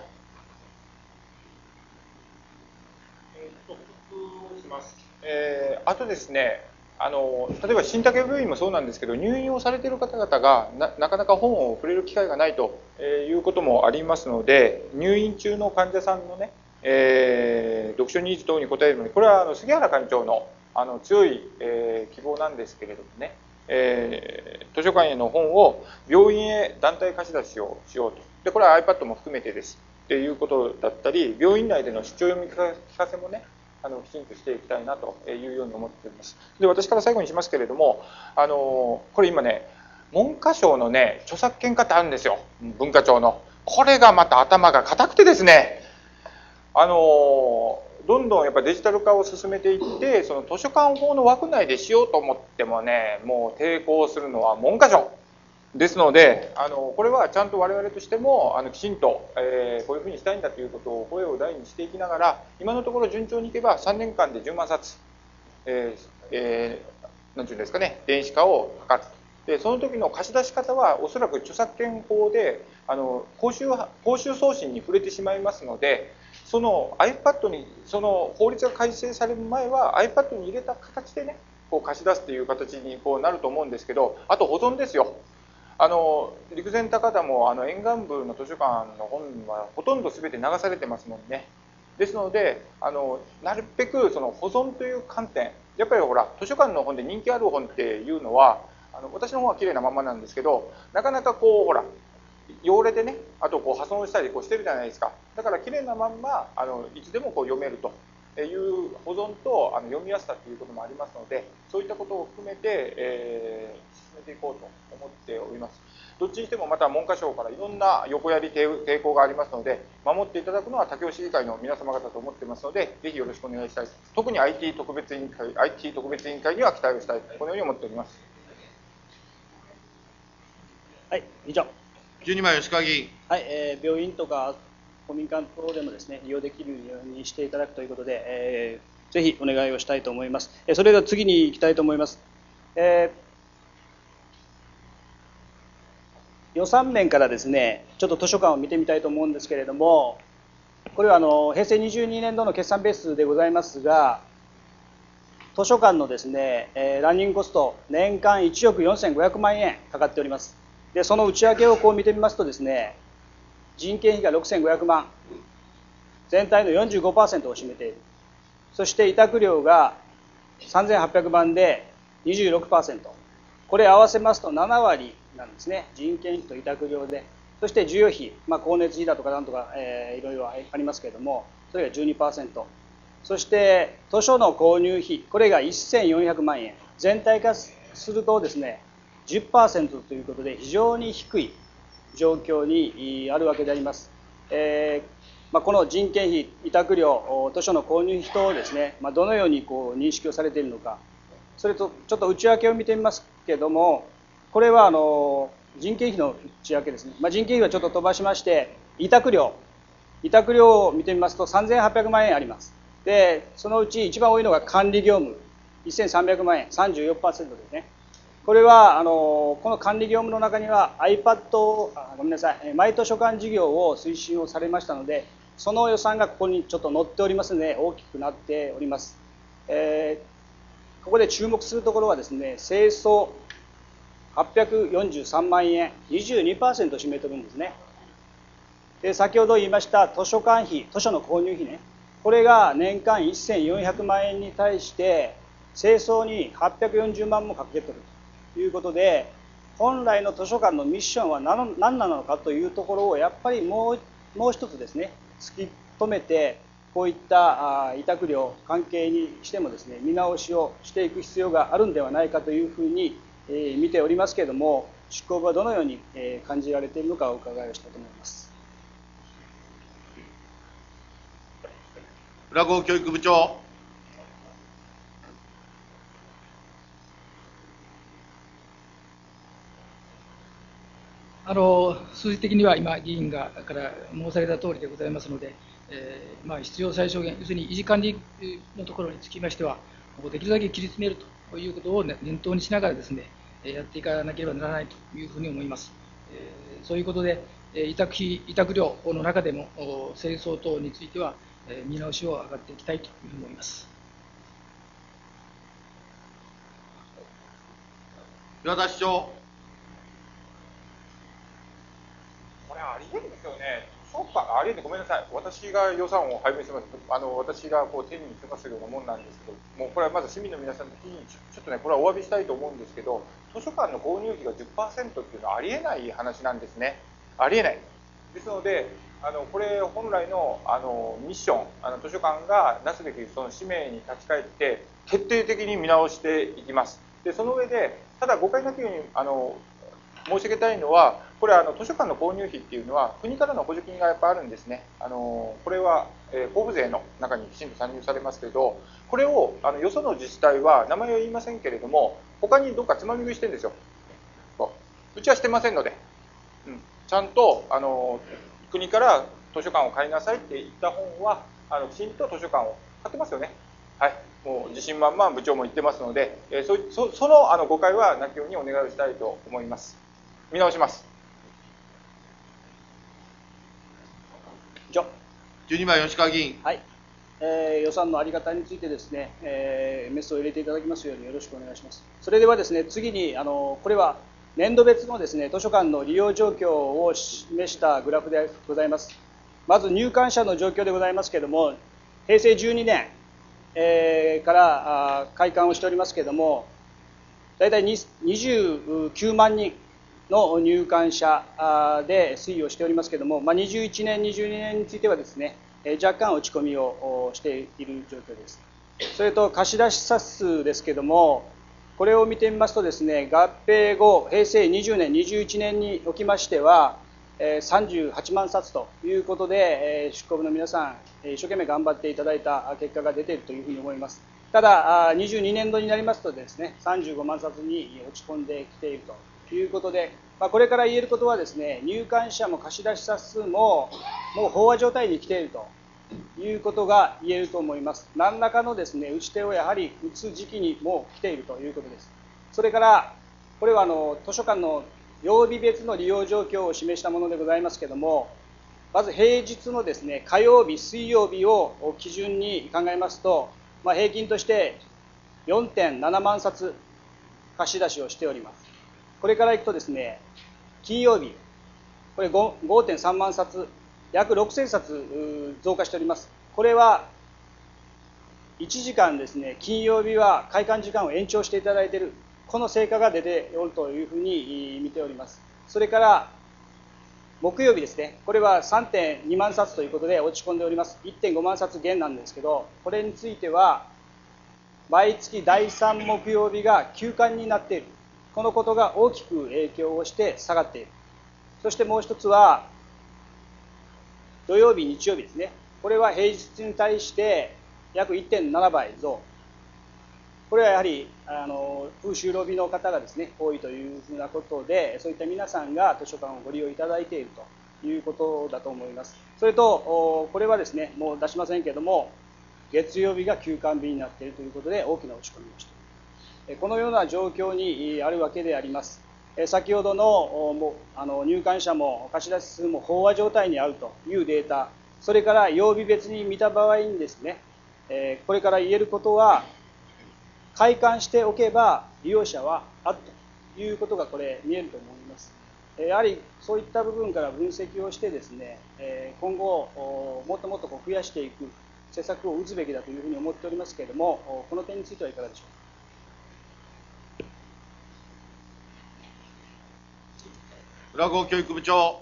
あとですね、例えば新竹病院もそうなんですけど、入院をされている方々がなかなか本を触れる機会がないということもありますので、入院中の患者さんのね、読書ニーズ等に応えるのに、これは杉原館長の強い希望なんですけれどもね、図書館への本を病院へ団体貸し出しをしようと。で、これは iPad も含めてですっていうことだったり、病院内での出張読み聞かせもね、きちんとしていきたいなというように思っております。で、私から最後にしますけれども、これ今ね、文科省のね、著作権課ってあるんですよ、文化庁の。これがまた頭が固くてですね、どんどんやっぱデジタル化を進めていって、その図書館法の枠内でしようと思ってもね、もう抵抗するのは文科省ですので、これはちゃんと我々としてもきちんと、こういうふうにしたいんだということを声を大にしていきながら、今のところ順調にいけば3年間で10万冊、なんていうんですかね、電子化を図る。で、その時の貸し出し方はおそらく著作権法で公衆送信に触れてしまいますので、 その iPad に、その法律が改正される前は iPad に入れた形でね、こう貸し出すという形にこうなると思うんですけど、あと保存ですよ。陸前高田も沿岸部の図書館の本はほとんど全て流されてますもんね。ですのでなるべくその保存という観点、やっぱりほら図書館の本で人気ある本っていうのは私の方は綺麗なままなんですけど、なかなかこうほら汚れてね、あとこう破損したりこうしてるじゃないですか。だから綺麗なまんまいつでもこう読めるという保存と読みやすさということもありますので、そういったことを含めて、進めていこうと思っております。どっちにしてもまた文科省からいろんな横やり抵抗がありますので、守っていただくのは武雄市議会の皆様方と思っていますので、ぜひよろしくお願いしたい。特に IT 特別委員会には期待をしたい、このように思っております。 はい、以上。 12枚吉川議員。 はい、病院とか公民館等でもですね、利用できるようにしていただくということで、ぜひお願いをしたいと思います。それでは次に行きたいと思います。予算面からですね、ちょっと図書館を見てみたいと思うんですけれども、これは平成22年度の決算ベースでございますが、図書館のですね、ランニングコスト、年間1億4500万円かかっております。で、その内訳をこう見てみますとですね、人件費が6500万、全体の 45% を占めている。そして委託料が3800万で 26%。これ合わせますと7割なんですね。人件費と委託料で。そして授与費、光熱費だとかなんとか、いろいろありますけれども、それが 12%。そして図書の購入費、これが1400万円。全体化するとですね、10% ということで非常に低い状況にあるわけであります。この人件費、委託料、図書の購入費等をですね、どのようにこう認識をされているのか、それとちょっと内訳を見てみますけれども、これは人件費の内訳ですね。人件費はちょっと飛ばしまして、委託料を見てみますと3800万円あります。で、そのうち一番多いのが管理業務、1300万円、34% ですね。これはこの管理業務の中には マイ図書館事業を推進をされましたので、その予算がここにちょっと載っておりますので大きくなっております。ここで注目するところはですね、清掃843万円、22% 占めてるんですね。で、先ほど言いました図書館費、図書の購入費ね、これが年間1400万円に対して清掃に840万もかけているということで、本来の図書館のミッションは何なのかというところをやっぱりもう一つですね、突き止めて、こういった委託料関係にしてもですね、見直しをしていく必要があるんではないかというふうに見ておりますけれども、執行部はどのように感じられているのかお伺いをしたいと思います。 浦郷教育部長。 数字的には今、議員から申された通りでございますので、必要最小限、要するに維持管理のところにつきましては、できるだけ切り詰めるということを念頭にしながらですね、やっていかなければならないというふうに思います。そういうことで、委託料の中でも、清掃等については、見直しを図っていきたいというふうに思います。 岩田市長。 これありえるんですよね。ありえる、ごめんなさい。私が予算を配分してます。私がこう手にしてますようなもんなんですけど、もうこれはまず市民の皆さんにちょっとね、これはお詫びしたいと思うんですけど、図書館の購入費が 10% っていうのはありえない話なんですね。ありえない。ですので、これ本来のミッション、図書館がなすべきその使命に立ち返って徹底的に見直していきます。で、その上で、ただ誤解なきように申し上げたいのは、これ図書館の購入費っていうのは国からの補助金がやっぱあるんですね。これは交付税の中にきちんと算入されますけど、これをよその自治体は名前は言いませんけれども、他にどっかつまみ食いしてるんですよ。うちはしてませんので、ちゃんと国から図書館を買いなさいって言った本はきちんと図書館を買ってますよね。はい、もう自信満々部長も言ってますので、その誤解はなきようにお願いをしたいと思います。見直します。 12番、吉川議員。 はい、予算の在り方についてですね、メスを入れていただきますようによろしくお願いします。それではですね、次にこれは年度別のですね、図書館の利用状況を示したグラフでございます。まず入館者の状況でございますけれども、平成12年、から開館をしておりますけれども、大体29万人の入館者で推移をしておりますけれども、21年、22年についてはですね、若干落ち込みをしている状況です。それと貸し出し冊数ですけれども、これを見てみますとですね、合併後、平成20年、21年におきましては、38万冊ということで、執行部の皆さん、一生懸命頑張っていただいた結果が出ているというふうに思います。ただ、22年度になりますとですね、35万冊に落ち込んできているということで、これから言えることはですね、入館者も貸し出し冊数ももう飽和状態に来ているということが言えると思います。何らかのですね、打ち手をやはり打つ時期にもう来ているということです。それから、これは図書館の曜日別の利用状況を示したものでございますけれども、まず平日のですね、火曜日、水曜日を基準に考えますと、平均として 4.7 万冊貸し出しをしております。これからいくとですね、金曜日、これ 5.3 万冊、約6000冊増加しております。これは1時間ですね、金曜日は開館時間を延長していただいている、この成果が出ておるというふうに見ております。それから木曜日ですね、これは 3.2 万冊ということで落ち込んでおります。 1.5 万冊減なんですけど、これについては毎月第3木曜日が休館になっている、このことが大きく影響をして下がっている。そしてもう一つは土曜日、日曜日ですね、これは平日に対して約 1.7 倍増。これはやはり風就労日の方がですね、多いというふうなことで、そういった皆さんが図書館をご利用いただいているということだと思います。それと、これはですね、もう出しませんけれども、月曜日が休館日になっているということで、大きな落ち込みをしている。このような状況にあるわけであります。先ほどの入館者も貸し出し数も飽和状態にあるというデータ、それから曜日別に見た場合にですね、これから言えることは、開館しておけば利用者はあるということがこれ見えると思います。やはりそういった部分から分析をしてですね、今後もっともっと増やしていく施策を打つべきだというふうに思っておりますけれども、この点についてはいかがでしょうか。 浦郷教育部長。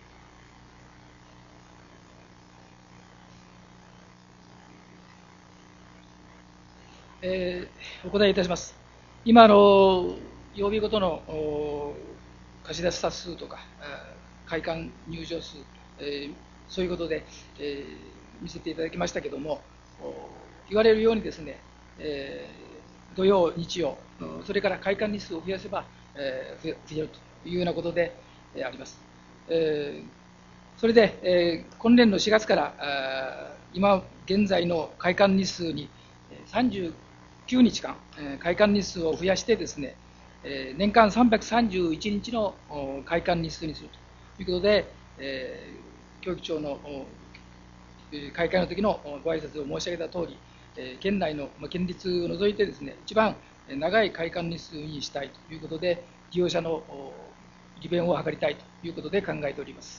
お答えいたします。今曜日ごとの貸し出し冊数とか開館入場数、そういうことで、見せていただきましたけれども、言われるようにですね、土曜、日曜、それから開館日数を増やせば、増えるというようなことであります。それで、今年の4月から今現在の開館日数に39日間、開館日数を増やしてですね、年間331日の開館日数にするということで、教育長の開会の時のご挨拶を申し上げたとおり、県内の県立を除いてですね、一番長い開館日数にしたいということで、利用者の利便を図りたいということで考えております。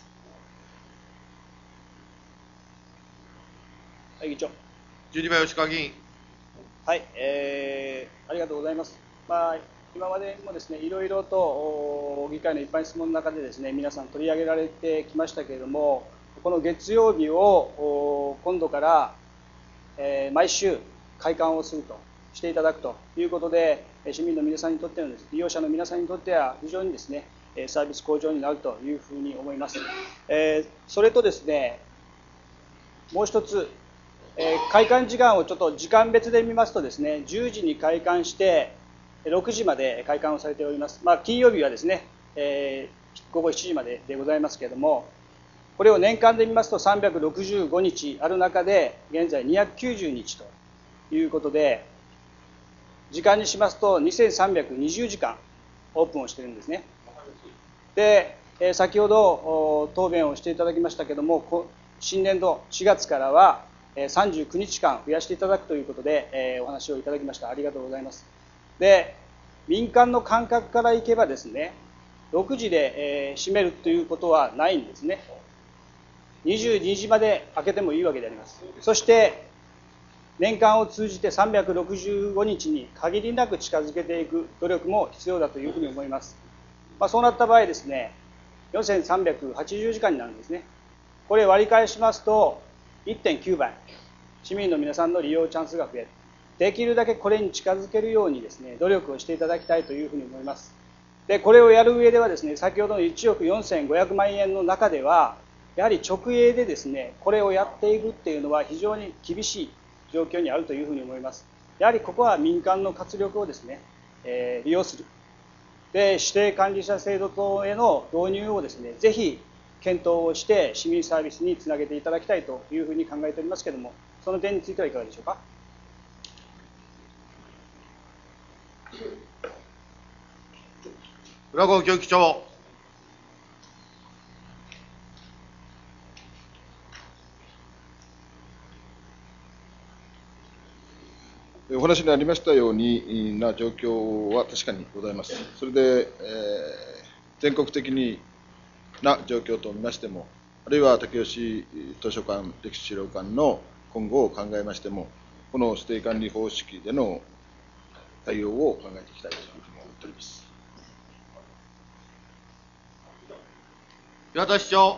はい、議長。 12番、吉川議員。 はい、ありがとうございます。今までもですね、いろいろと議会の一般質問の中でですね、皆さん取り上げられてきましたけれども、この月曜日を今度から、毎週開館をするとしていただくということで、市民の皆さんにとってのです、利用者の皆さんにとっては非常にですね、サービス向上になるというふうに思います。それとですね、もう一つ、開館時間をちょっと時間別で見ますとですね、10時に開館して6時まで開館をされております。金曜日はですね、午後7時まででございますけれども、これを年間で見ますと365日ある中で現在290日ということで、時間にしますと2320時間オープンをしているんですね。で、先ほど答弁をしていただきましたけれども、 新年度4月からは39日間増やしていただくということでお話をいただきました。ありがとうございます。で、民間の感覚からいけばですね、6時で閉めるということはないんですね。22時まで開けてもいいわけであります。そして年間を通じて365日に限りなく近づけていく努力も必要だというふうに思います。そうなった場合ですね、4380時間になるんですね。これ割り返しますと 1.9 倍、市民の皆さんの利用チャンスが増える。できるだけこれに近づけるようにですね、努力をしていただきたいというふうに思います。で、これをやる上ではですね、先ほどの1億4500万円の中では、やはり直営でですね、これをやっていくっていうのは非常に厳しい状況にあるというふうに思います。やはりここは民間の活力をですね、利用する。で、指定管理者制度等への導入をですね、ぜひ検討をして市民サービスにつなげていただきたいというふうに考えておりますけれども、その点についてはいかがでしょうか。 浦郷教育長。 お話にありましたような状況は確かにございます。それで、全国的な状況と見ましても、あるいは武吉図書館、歴史資料館の今後を考えましても、この指定管理方式での対応を考えていきたいというふうに思っております。 岩田市長。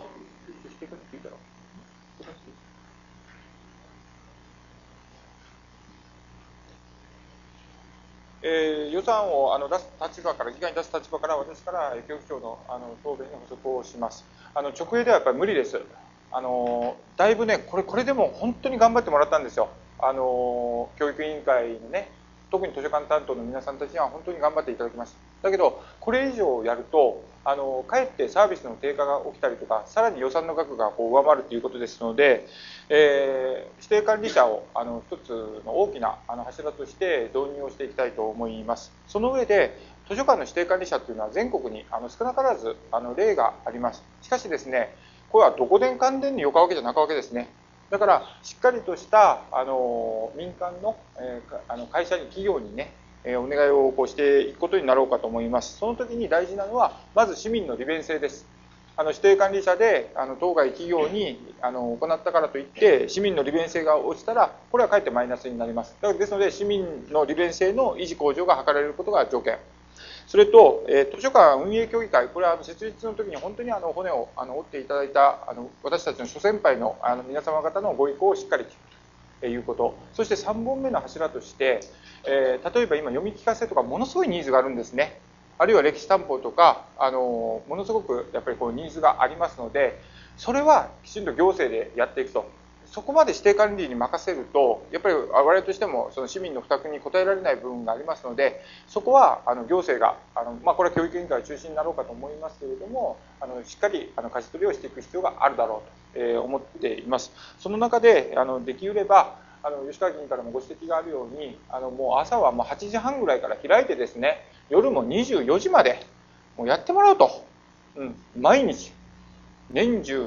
予算を出す立場から、議会に出す立場から、私から教育長の答弁に補足をします。直営ではやっぱり無理です。だいぶね、これでも本当に頑張ってもらったんですよ。教育委員会のね、特に図書館担当の皆さんたちには本当に頑張っていただきました。だけど、これ以上やると、かえってサービスの低下が起きたりとか、さらに予算の額が上回るということですので、指定管理者を一つの大きな柱として導入をしていきたいと思います。その上で、図書館の指定管理者というのは全国に少なからず例があります。しかしですね、これはどこでんかんでんによかわけじゃなかわけですね。だからしっかりとした民間の会社に企業にねお願いをしていくことになろうかと思います。その時に大事なのはまず市民の利便性です。指定管理者で当該企業に行ったからといって市民の利便性が落ちたらこれはかえってマイナスになります。ですので市民の利便性の維持向上が図られることが条件。それと、図書館運営協議会、これは設立の時に本当に骨を折っていただいた私たちの諸先輩の皆様方のご意向をしっかり聞くということ、そして3本目の柱として、例えば今読み聞かせとかものすごいニーズがあるんですね。あるいは歴史担保とかものすごくやっぱりニーズがありますので、それはきちんと行政でやっていくと。そこまで指定管理に任せるとやっぱり我々としてもその市民の負託に応えられない部分がありますので、そこは行政がこれは教育委員会中心になろうかと思いますけれどもしっかり舵取りをしていく必要があるだろうと思っています。その中でできれば吉川議員からもご指摘があるようにもう朝はもう8時半ぐらいから開いてですね、夜も24時までもうやってもらうと、毎日年中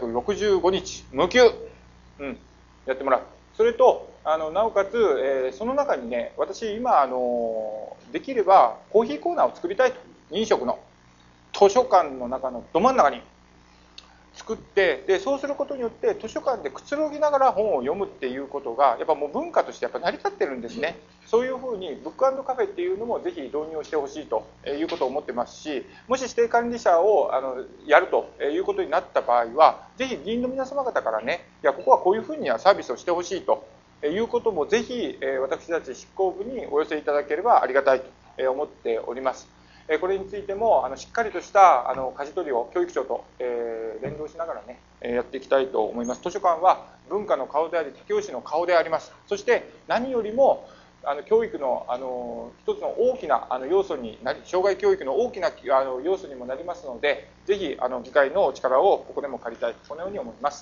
365日無休やってもらう。それとなおかつ、その中にね、私今できればコーヒーコーナーを作りたいと。飲食の図書館の中のど真ん中に作って、でそうすることによって図書館でくつろぎながら本を読むっていうことがやっぱもう文化としてやっぱ成り立ってるんですね。そういうふうにブック&カフェっていうのもぜひ導入をしてほしいということを思ってますし、もし指定管理者をやるということになった場合はぜひ議員の皆様方からね、いやここはこういうふうにはサービスをしてほしいということもぜひ私たち執行部にお寄せいただければありがたいと思っております。これについてもしっかりとした舵取りを教育長と連動しながらねやっていきたいと思います。図書館は文化の顔であり武雄市の顔であります。そして何よりも教育の一つの大きな要素になり、障害教育の大きな要素にもなりますので、ぜひ議会の力をここでも借りたい、このように思います。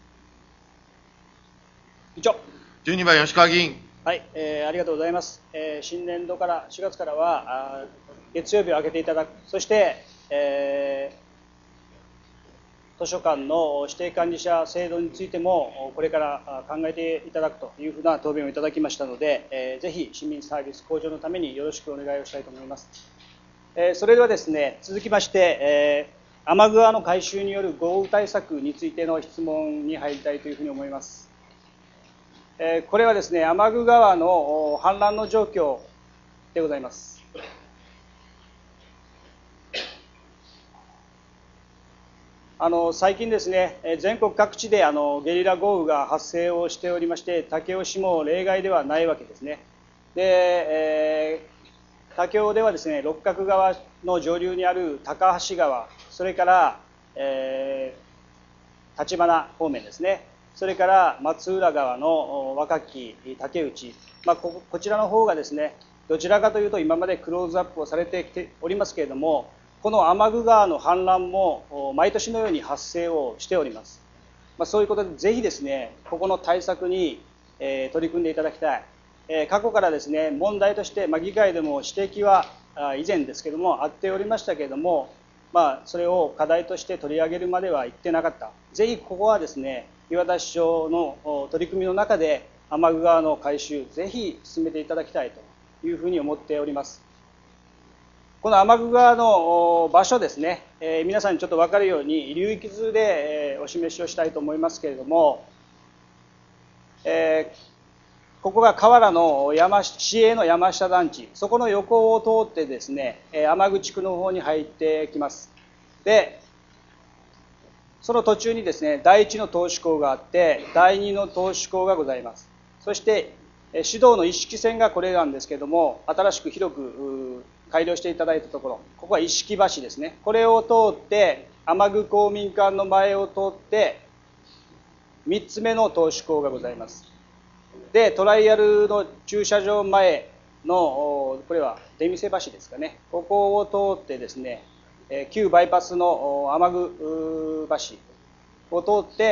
以上。 12番吉川議員。 はい、ありがとうございます。新年度から4月からは月曜日を空けていただく、そして、 図書館の指定管理者制度についても、これから考えていただくというふうな答弁をいただきましたので、ぜひ市民サービス向上のためによろしくお願いをしたいと思います。それではですね、続きまして、天具川の改修による豪雨対策についての質問に入りたいというふうに思います。これはですね、天具川の氾濫の状況でございます。最近ですね、全国各地でゲリラ豪雨が発生をしておりまして、武雄市も例外ではないわけですね。で、武雄ではですね、六角川の上流にある高橋川、それから、立花方面ですね、それから松浦川の若き竹内、こちらの方がですね、どちらかというと今までクローズアップをされてきておりますけれども、この天具川の氾濫も毎年のように発生をしております。そういうことでぜひですね、ここの対策に取り組んでいただきたい。過去からですね、問題として、議会でも指摘は以前ですけどもあっておりましたけれども、それを課題として取り上げるまでは言ってなかった。ぜひここはですね、岩田市長の取り組みの中で天具川の改修、ぜひ進めていただきたいというふうに思っております。この天具川の場所ですね、皆さんにちょっと分かるように流域図でお示しをしたいと思いますけれども、ここが河原の市営の山下団地、そこの横を通ってですね、天具地区の方に入ってきます。で、その途中にですね、第1の投手港があって、第2の投手港がございます。そして市道の一色線がこれなんですけれども、新しく広く改良していただいたところ、ここは一色橋ですね。これを通って天具公民館の前を通って3つ目の投手港がございます。で、トライアルの駐車場前のこれは出店橋ですかね、ここを通ってですね、旧バイパスの天具橋を通って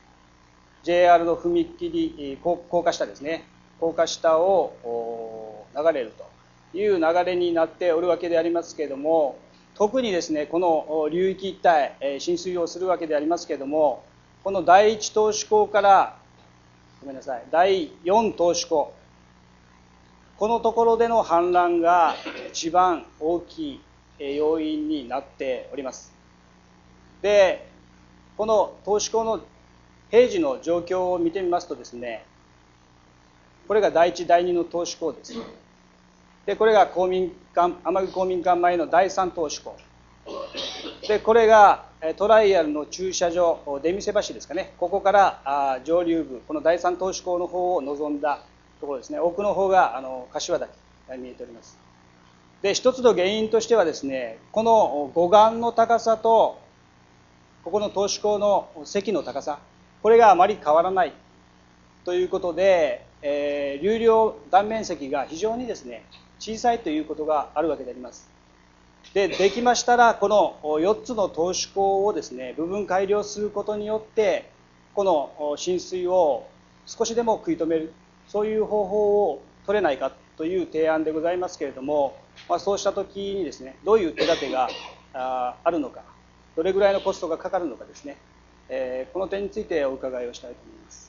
JR の踏切高架下ですね、高架下を流れるという流れになっておるわけでありますけれども、特にですね、この流域一帯浸水をするわけでありますけれども、この第1投手港から第4投手港、このところでの氾濫が一番大きい要因になっております。で、この投手港の平時の状況を見てみますとですね、これが第1、第2の投手港です。で、これが天具公民館前の第3投手港。で、これがトライアルの駐車場、出店橋ですかね、ここから上流部、この第3投手港の方を望んだところですね、奥の方が柏岳が見えております。で、一つの原因としてはですね、この護岸の高さと、ここの投手港の堰の高さ、これがあまり変わらないということで、流量断面積が非常にですね、小さいということがあるわけであります。できましたら、この4つの投手港をですね、部分改良することによって、この浸水を少しでも食い止める、そういう方法を取れないかという提案でございますけれども、そうしたときにですね、どういう手立てがあるのか、どれぐらいのコストがかかるのかですね、この点についてお伺いをしたいと思います。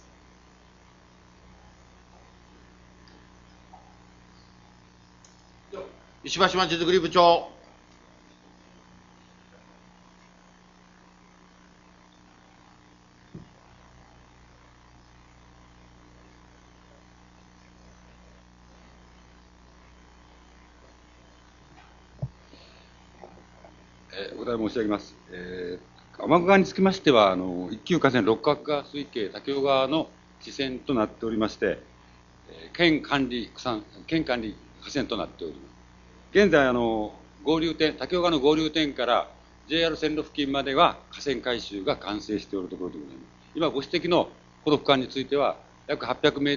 石橋まちづくり部長。 お答え申し上げます。天具川につきましては、一級河川六角川水系武雄川の支川となっておりまして、県管理河川となっております。現在、合流点、武雄川の合流点から JR 線路付近までは河川改修が完成しておるところでございます。今ご指摘のこの区間については、約850メ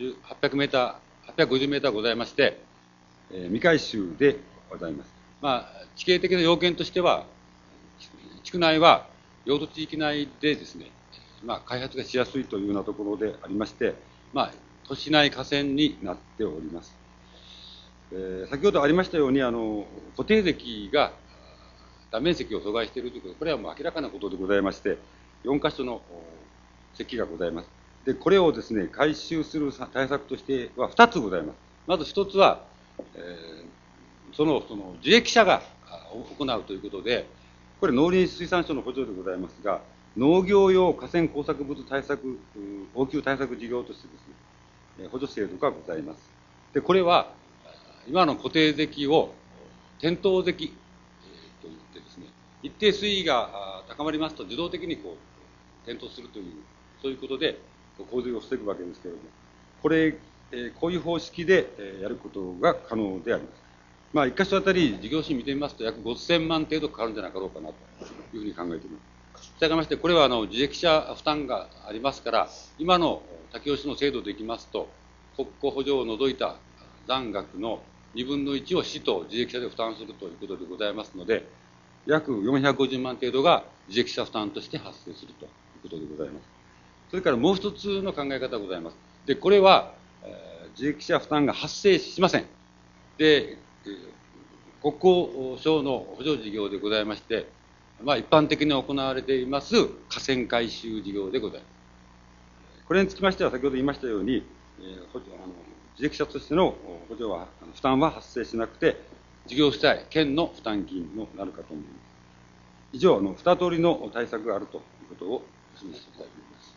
ーターございまして、未改修でございます。地形的な要件としては、地区内は用途地域内でですね、開発がしやすいというようなところでありまして、都市内河川になっております。先ほどありましたように、固定堰が断面積を阻害しているということ、これはもう明らかなことでございまして、4箇所の積がございます。で、これをですね、回収する対策としては2つございます。まず1つは、その受益者が行うということで、これ農林水産省の補助でございますが、農業用河川工作物対策、応急対策事業としてですね、補助制度がございます。で、これは、今の固定堰を転倒堰といってですね、一定水位が高まりますと自動的にこう転倒するという、そういうことで洪水を防ぐわけですけれども、こういう方式でやることが可能であります。まあ、1箇所あたり事業費見てみますと、約5000万程度かかるんじゃなかろうかなというふうに考えています。したがいまして、これは受益者負担がありますから、今の武雄市の制度でいきますと、国庫補助を除いた残額の2分の1を市と受益者で負担するということでございますので、約450万程度が受益者負担として発生するということでございます。それからもう一つの考え方がございます。で、これは、受益者負担が発生しません。で、国交省の補助事業でございまして、まあ、一般的に行われています河川改修事業でございます。これにつきましては、先ほど言いましたように、受益者としての補助は、負担は発生しなくて、事業主体、県の負担金になるかと思います。以上、2通りの対策があるということを示していきたいと思います。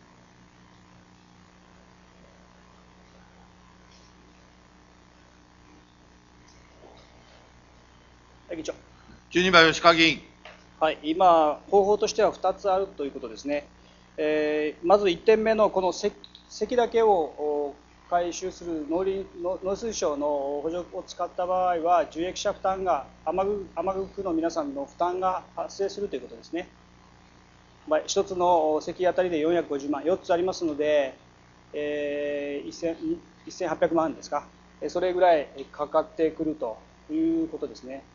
議長。 12番吉川議員。 はい、今、方法としては2つあるということですね。まず1点目のこの堰だけを回収する農水省の補助を使った場合は、受益者負担が、天城区の皆さんの負担が発生するということですね。1つの堰あたりで450万、4つありますので、1800万ですか、それぐらいかかってくるということですね。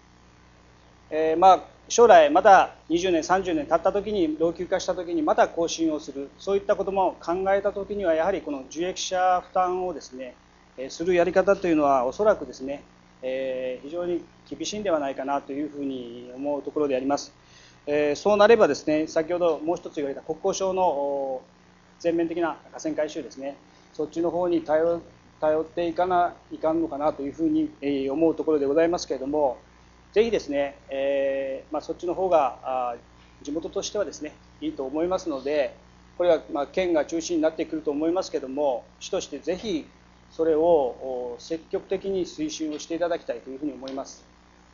将来また20年30年経った時に老朽化した時にまた更新をする、そういったことも考えた時には、やはりこの受益者負担をですねするやり方というのはおそらくですね非常に厳しいんではないかなというふうに思うところであります。そうなればですね、先ほどもう一つ言われた国交省の全面的な河川改修ですね、そっちの方に頼っていかないかんのかなというふうに思うところでございますけれども、ぜひですね、そっちの方が地元としてはですねいいと思いますので、これは県が中心になってくると思いますけれども、市としてぜひそれを積極的に推進をしていただきたいというふうに思います。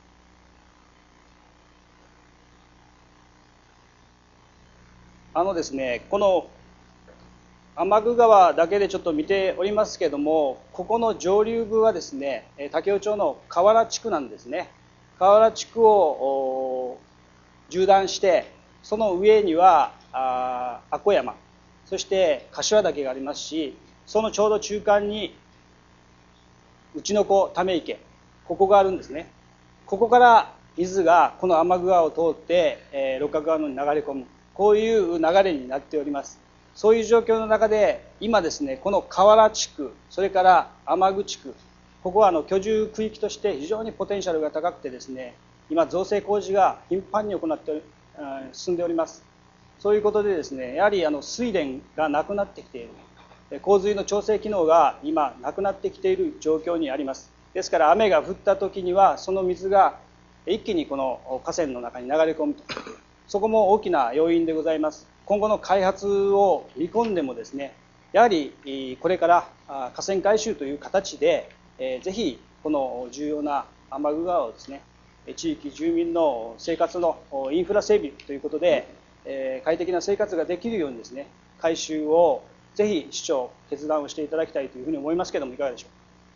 ですね、この天狗川だけでちょっと見ておりますけれども、ここの上流部はですね武雄町の河原地区なんですね。河原地区を縦断して、その上には阿古山、そして柏岳がありますし、そのちょうど中間に内の子ため池、ここがあるんですね。ここから水がこの天狗川を通って六角川のに流れ込む、こういう流れになっております。そういう状況の中で今ですね、この河原地区、それから天狗地区、ここは居住区域として非常にポテンシャルが高くてですね、今造成工事が頻繁に進んでおります。そういうことでですね、やはり水田がなくなってきている、洪水の調整機能が今なくなってきている状況にあります。ですから雨が降った時にはその水が一気にこの河川の中に流れ込むと、そこも大きな要因でございます。今後の開発を見込んでもですね、やはりこれから河川改修という形でぜひこの重要な天狗川をですね、地域住民の生活のインフラ整備ということで快適な生活ができるようにですね、改修をぜひ市長決断をしていただきたいというふうに思いますけれども、いかがでしょ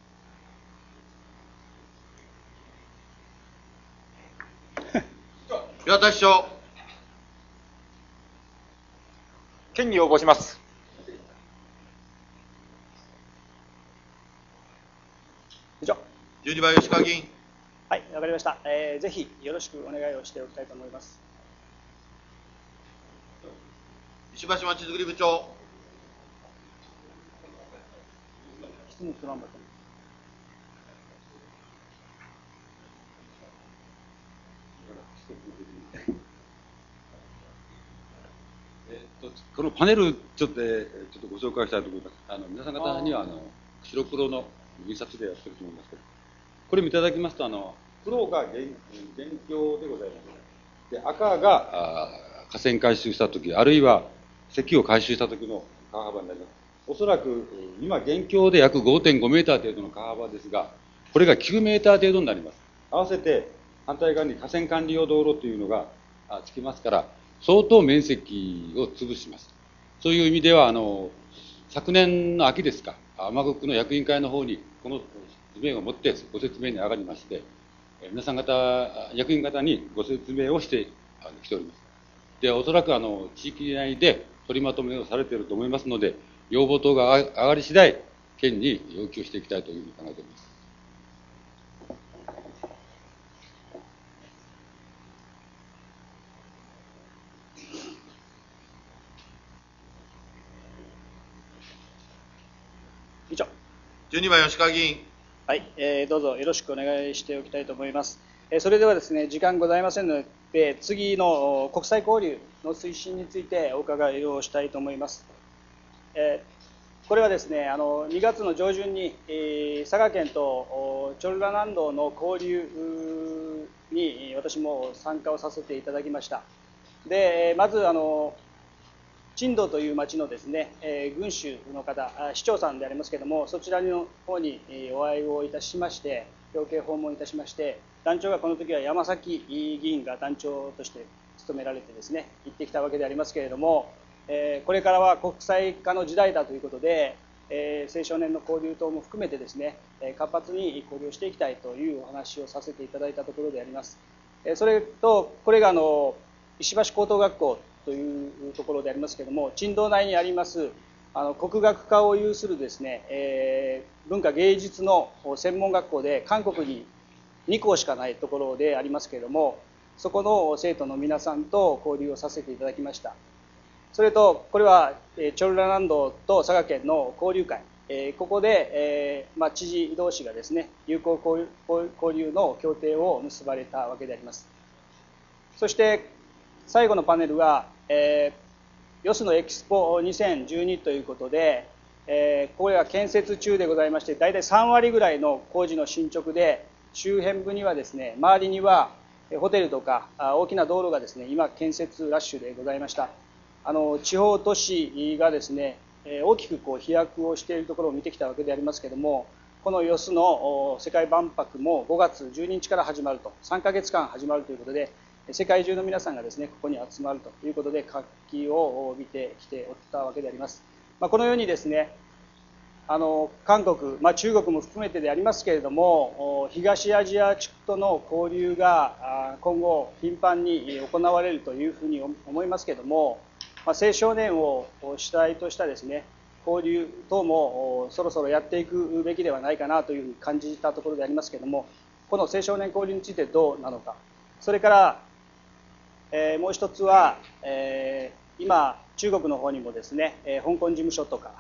う。岩田市長。 県に要望します。 以上。 12番吉川議員。 はい、わかりました。ぜひよろしくお願いをしておきたいと思います。 石橋まちづくり部長。 質問するのこのパネルちょっとご紹介したいと思います。皆さん方には白黒の印刷でやってると思いますけど、これ見いただきますと黒が現況でございます。で赤が河川改修したとき、あるいは石を改修したときの川幅になります。おそらく今現況で約 5.5 メーター程度の川幅ですが、これが9メーター程度になります。合わせて反対側に河川管理用道路というのがつきますから、相当面積を潰します。そういう意味では昨年の秋ですか、尼崎の役員会の方にこの図面を持ってご説明に上がりまして、皆さん方役員方にご説明をしてきております。でおそらく地域内で取りまとめをされていると思いますので、要望等が上がり次第県に要求していきたいというふうに考えております。 以上。 12番吉川議員。 はい、どうぞよろしくお願いしておきたいと思います。それではですね、時間ございませんので、次の国際交流の推進についてお伺いをしたいと思います。これはですね、2月の上旬に佐賀県とチョルラ南道の交流に私も参加をさせていただきました。でまず珍島という町のですね、郡主の方、市長さんでありますけれども、そちらの方にお会いをいたしまして、表敬訪問いたしまして、団長がこの時は山崎議員が団長として務められてですね、行ってきたわけでありますけれども、これからは国際化の時代だということで、青少年の交流等も含めてですね、活発に交流をしていきたいというお話をさせていただいたところであります。それと、これが石橋高等学校というところでありますけれども、珍島内にあります国学科を有するですね、文化芸術の専門学校で、韓国に2校しかないところでありますけれども、そこの生徒の皆さんと交流をさせていただきました。それと、これはチョルラ南道と佐賀県の交流会、ここで、知事同士がですね、友好交流の協定を結ばれたわけであります。そして最後のパネルは、よすのエキスポ2012ということで、これは建設中でございまして、大体3割ぐらいの工事の進捗で、周辺部にはですね、周りにはホテルとか大きな道路がですね、今建設ラッシュでございました。地方都市がですね、大きく飛躍をしているところを見てきたわけでありますけれども、このよすの世界万博も5月12日から始まると、3ヶ月間始まるということで、世界中の皆さんがですね、ここに集まるということで活気を帯びてきておったわけであります。このようにですね、韓国、中国も含めてでありますけれども、東アジア地区との交流が今後頻繁に行われるというふうに思いますけれども、青少年を主体としたですね、交流等もそろそろやっていくべきではないかなというふうに感じたところでありますけれども、この青少年交流についてどうなのか、それからもう一つは、今中国の方にもですね、香港事務所とか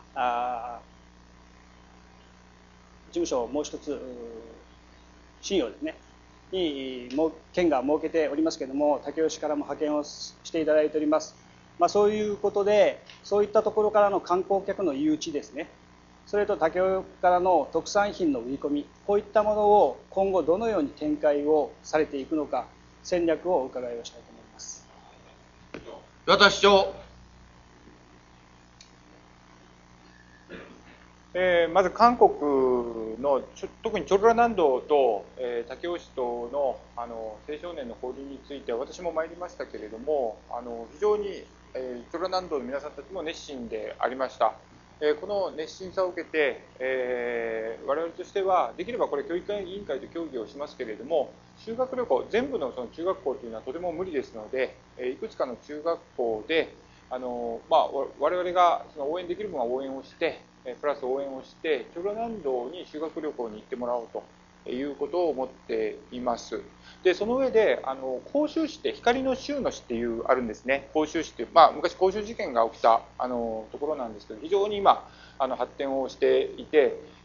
事務所をもう一つ信用ですねに県が設けておりますけれども、武雄市からも派遣をしていただいております。そういうことで、そういったところからの観光客の誘致ですね、それと武雄からの特産品の売り込み、こういったものを今後どのように展開をされていくのか、戦略をお伺いをしたいと思います。 岩田市長。 まず韓国の特にチョルラ南道と武雄市との青少年の交流については、私も参りましたけれども、非常にチョルラ南道の皆さんたちも熱心でありました。この熱心さを受けて、我々としてはできればこれ教育委員会と協議をしますけれども、修学旅行全部のその中学校というのはとても無理ですので、いくつかの中学校で我々がその応援できる分は応援をして、プラス応援をして、チョルラ南道に修学旅行に行ってもらおうということを思っています。で、その上で、甲州市って光の州の市っていうあるんですね。甲州市っていう、昔甲州事件が起きたところなんですけど、非常に今発展をしていて、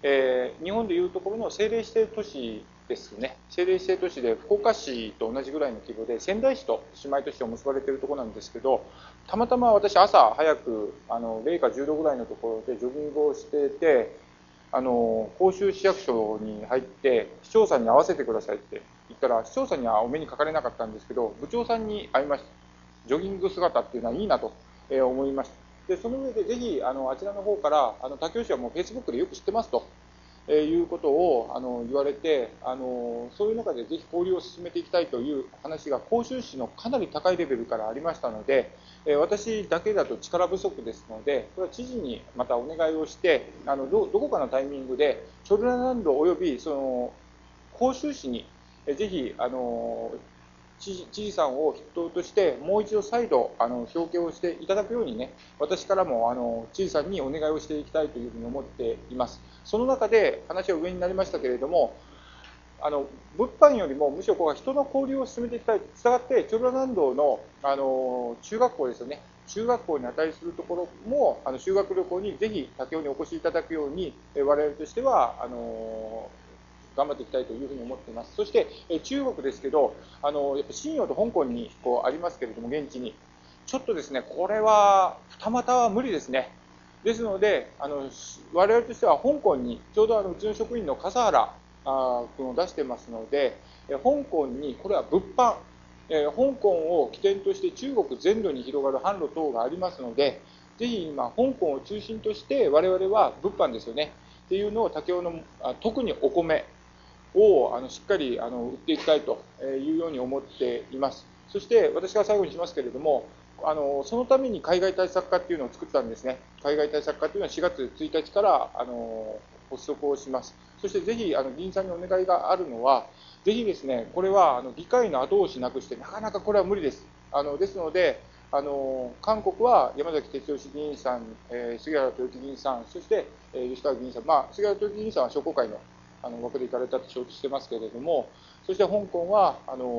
日本でいうところの政令指定都市ですね。政令指定都市で福岡市と同じぐらいの規模で仙台市と姉妹都市を結ばれているところなんですけど、たまたま私朝早く零下10度ぐらいのところでジョギングをしていて、甲州市役所に入って市長さんに会わせてくださいって言ったら、市長さんにはお目にかかれなかったんですけど、部長さんに会いました。ジョギング姿っていうのはいいなと思いました。でその上でぜひあちらの方から武雄市はもうフェイスブックでよく知ってますということを言われて、そういう中でぜひ交流を進めていきたいという話が甲州市のかなり高いレベルからありましたので、私だけだと力不足ですので、これは知事にまたお願いをして、どこかのタイミングでチョルラランドおよびその甲州市にぜひ知事さんを筆頭としてもう一度再度表敬をしていただくようにね、私からも知事さんにお願いをしていきたいというふうに思っています。その中で話は上になりましたけれども、物販よりもむしろここは人の交流を進めていきたい。したがってチョルラランドの中学校ですよね、中学校に値するところも修学旅行にぜひ武雄にお越しいただくように我々としては頑張っていきたいというふうに思っています。そして中国ですけど、やっぱ新陽と香港にありますけれども、現地にちょっとですね、これは二股は無理ですね。ですので我々としては香港にちょうどうちの職員の笠原君を出してますので、香港にこれは物販、香港を起点として中国全土に広がる販路等がありますので、ぜひ今香港を中心として我々は物販ですよねっていうのを武雄の特にお米をしっかり売っていきたいというように思っています。そして私が最後にしますけれども、そのために海外対策課っていうのを作ったんですね。海外対策課っていうのは4月1日から発足をします。そしてぜひ議員さんにお願いがあるのは、ぜひですね、これは議会の後押しなくしてなかなかこれは無理です。ですので韓国は山崎哲義議員さん、杉原豊樹議員さん、そして吉川議員さん、杉原豊樹議員さんは商工会の枠で行かれたと承知してますけれども、そして香港は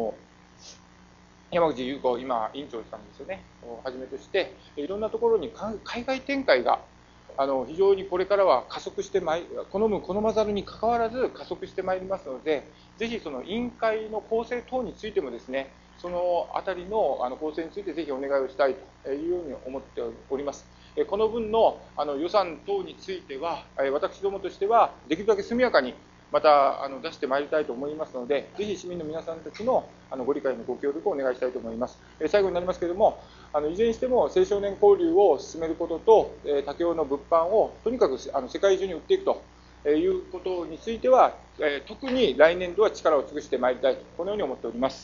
山口優子今委員長さんですよねをはじめとして、いろんなところに海外展開が非常にこれからは加速して好まざるにかかわらず加速してまいりますので、ぜひその委員会の構成等についてもですね、そのあたりの構成についてぜひお願いをしたいというように思っております。この分の予算等については私どもとしてはできるだけ速やかにまた出してまいりたいと思いますので、ぜひ市民の皆さんたちのご理解のご協力をお願いしたいと思います。最後になりますけれども、いずれにしても青少年交流を進めることと武雄の物販をとにかく世界中に売っていくということについては特に来年度は力を尽くしてまいりたいと、このように思っております。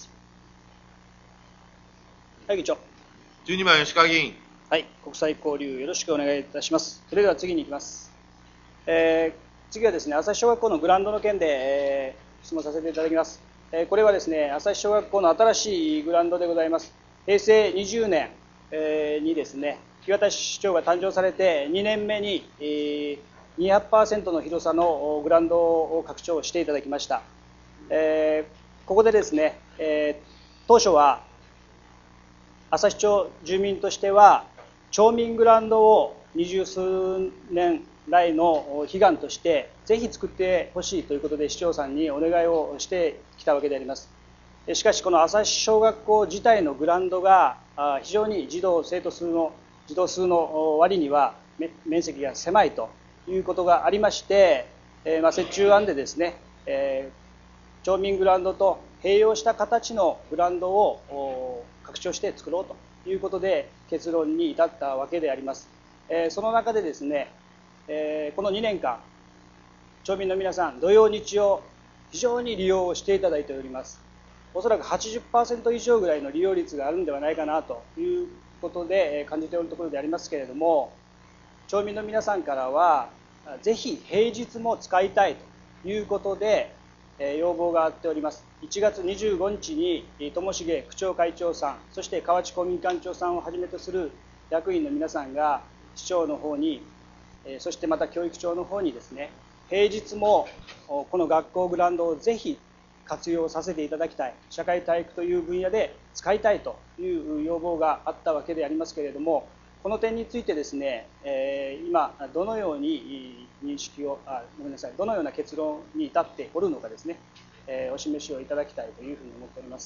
はい、議長。 12番吉川議員。 はい、国際交流よろしくお願いいたします。それでは次に行きます。次はですね、朝日小学校のグラウンドの件で、質問させていただきます。これはですね、朝日小学校の新しいグラウンドでございます。平成20年、にですね、木幡市長が誕生されて2年目に、200% の広さのグラウンドを拡張していただきました。ここでですね、当初は朝日町住民としては町民グラウンドを20数年来の悲願としてぜひ作ってほしいということで市長さんにお願いをしてきたわけであります。しかしこの朝日小学校自体のグラウンドが非常に児童数の割には面積が狭いということがありまして、折衷案でですね、町民グラウンドと併用した形のグラウンドを拡張して作ろうということで結論に至ったわけであります。その中でですね、この2年間町民の皆さん土曜日曜非常に利用をしていただいております。おそらく 80% 以上ぐらいの利用率があるんではないかなということで感じておるところでありますけれども、町民の皆さんからはぜひ平日も使いたいということで要望があっております。1月25日に友重区長会長さん、そして河内公民館長さんをはじめとする役員の皆さんが市長の方に、そしてまた教育長の方にですね、平日もこの学校グラウンドをぜひ活用させていただきたい、社会体育という分野で使いたいという要望があったわけでありますけれども、 この点についてですね、今、どのように認識を、ごめんなさい、どのような結論に至っておるのかですね、お示しをいただきたいというふうに思っております。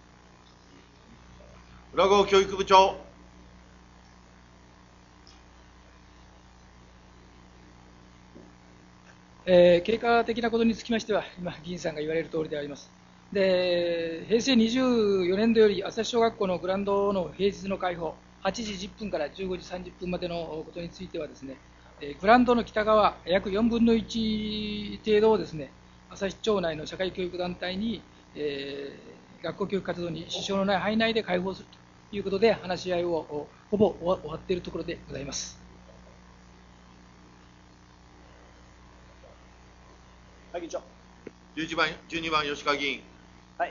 浦郷教育部長。 経過的なことにつきましては、今、議員さんが言われる通りであります。で、平成24年度より朝日小学校のグラウンドの平日の開放、8時10分から15時30分までのことについてはですね、グラウンドの北側、約4分の1程度をですね、朝日町内の社会教育団体に、学校教育活動に支障のない範囲内で開放するということで、話し合いをほぼ終わっているところでございます。 議長。 12番吉川議員。 はい、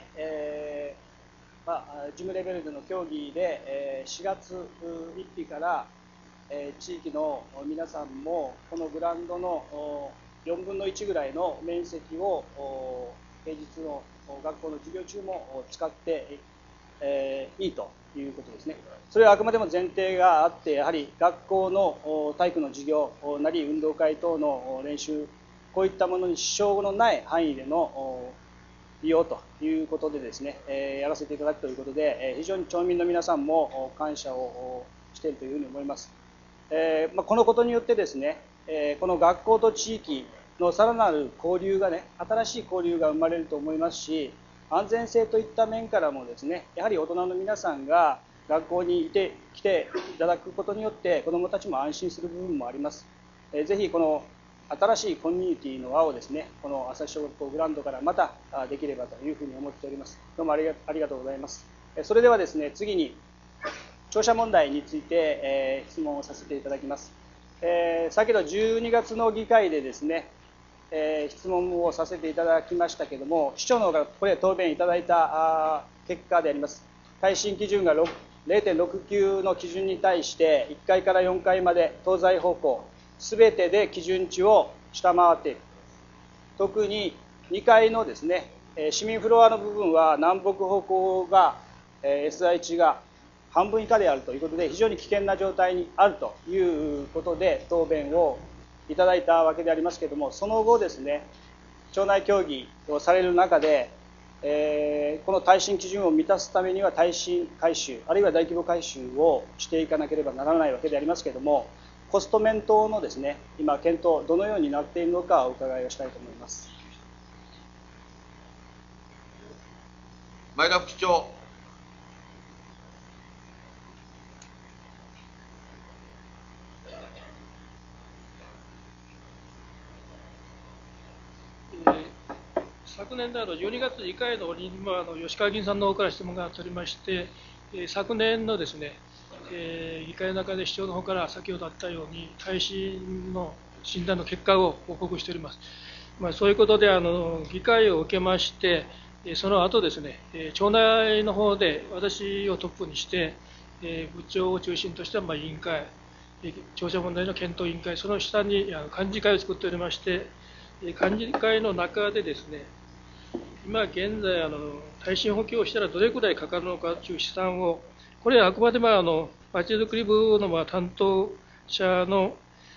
事務レベルでの協議で、4月1日から、地域の皆さんもこのグラウンドの4分の1ぐらいの面積を平日の学校の授業中も使っていいということですね。それはあくまでも前提があって、やはり学校の体育の授業なり運動会等の練習、こういったものに支障のない範囲での利用ということでですね、やらせていただくということで、非常に町民の皆さんも感謝をしているというふうに思います。このことによってですね、この学校と地域のさらなる交流がね、新しい交流が生まれると思いますし、安全性といった面からもですね、やはり大人の皆さんが学校に来ていただくことによって子どもたちも安心する部分もあります。ぜひこの新しいコミュニティの輪をですね、この朝日小学校グラウンドからまたできればというふうに思っております。どうもありがとうございます。それではですね、次に庁舎問題について、質問をさせていただきます。先ほど12月の議会でですね、質問をさせていただきましたけれども、市長の方がこれ答弁いただいた結果であります。耐震基準が 0.69 の基準に対して1階から4階まで東西方向すべてで基準値を下回っている。特に2階のですね、市民フロアの部分は南北方向が SI 値が半分以下であるということで、非常に危険な状態にあるということで答弁をいただいたわけでありますけれども、その後ですね、町内協議をされる中で、この耐震基準を満たすためには耐震改修、あるいは大規模改修をしていかなければならないわけでありますけれども、コスト面等のですね、今検討どのようになっているのかお伺いをしたいと思います。 前田副長。 昨年で12月2回の吉川議員さんの方から質問がありまして、昨年のですね、議会の中で市長の方から先ほどあったように耐震の診断の結果を報告しております。そういうことで議会を受けまして、その後ですね、町内の方で私をトップにして、部長を中心とした委員会、庁舎問題の検討委員会、その下に幹事会を作っておりまして、幹事会の中でですね、今現在耐震補強をしたらどれくらいかかるのかという試算を、これはあくまでも町づくり部の担当者の、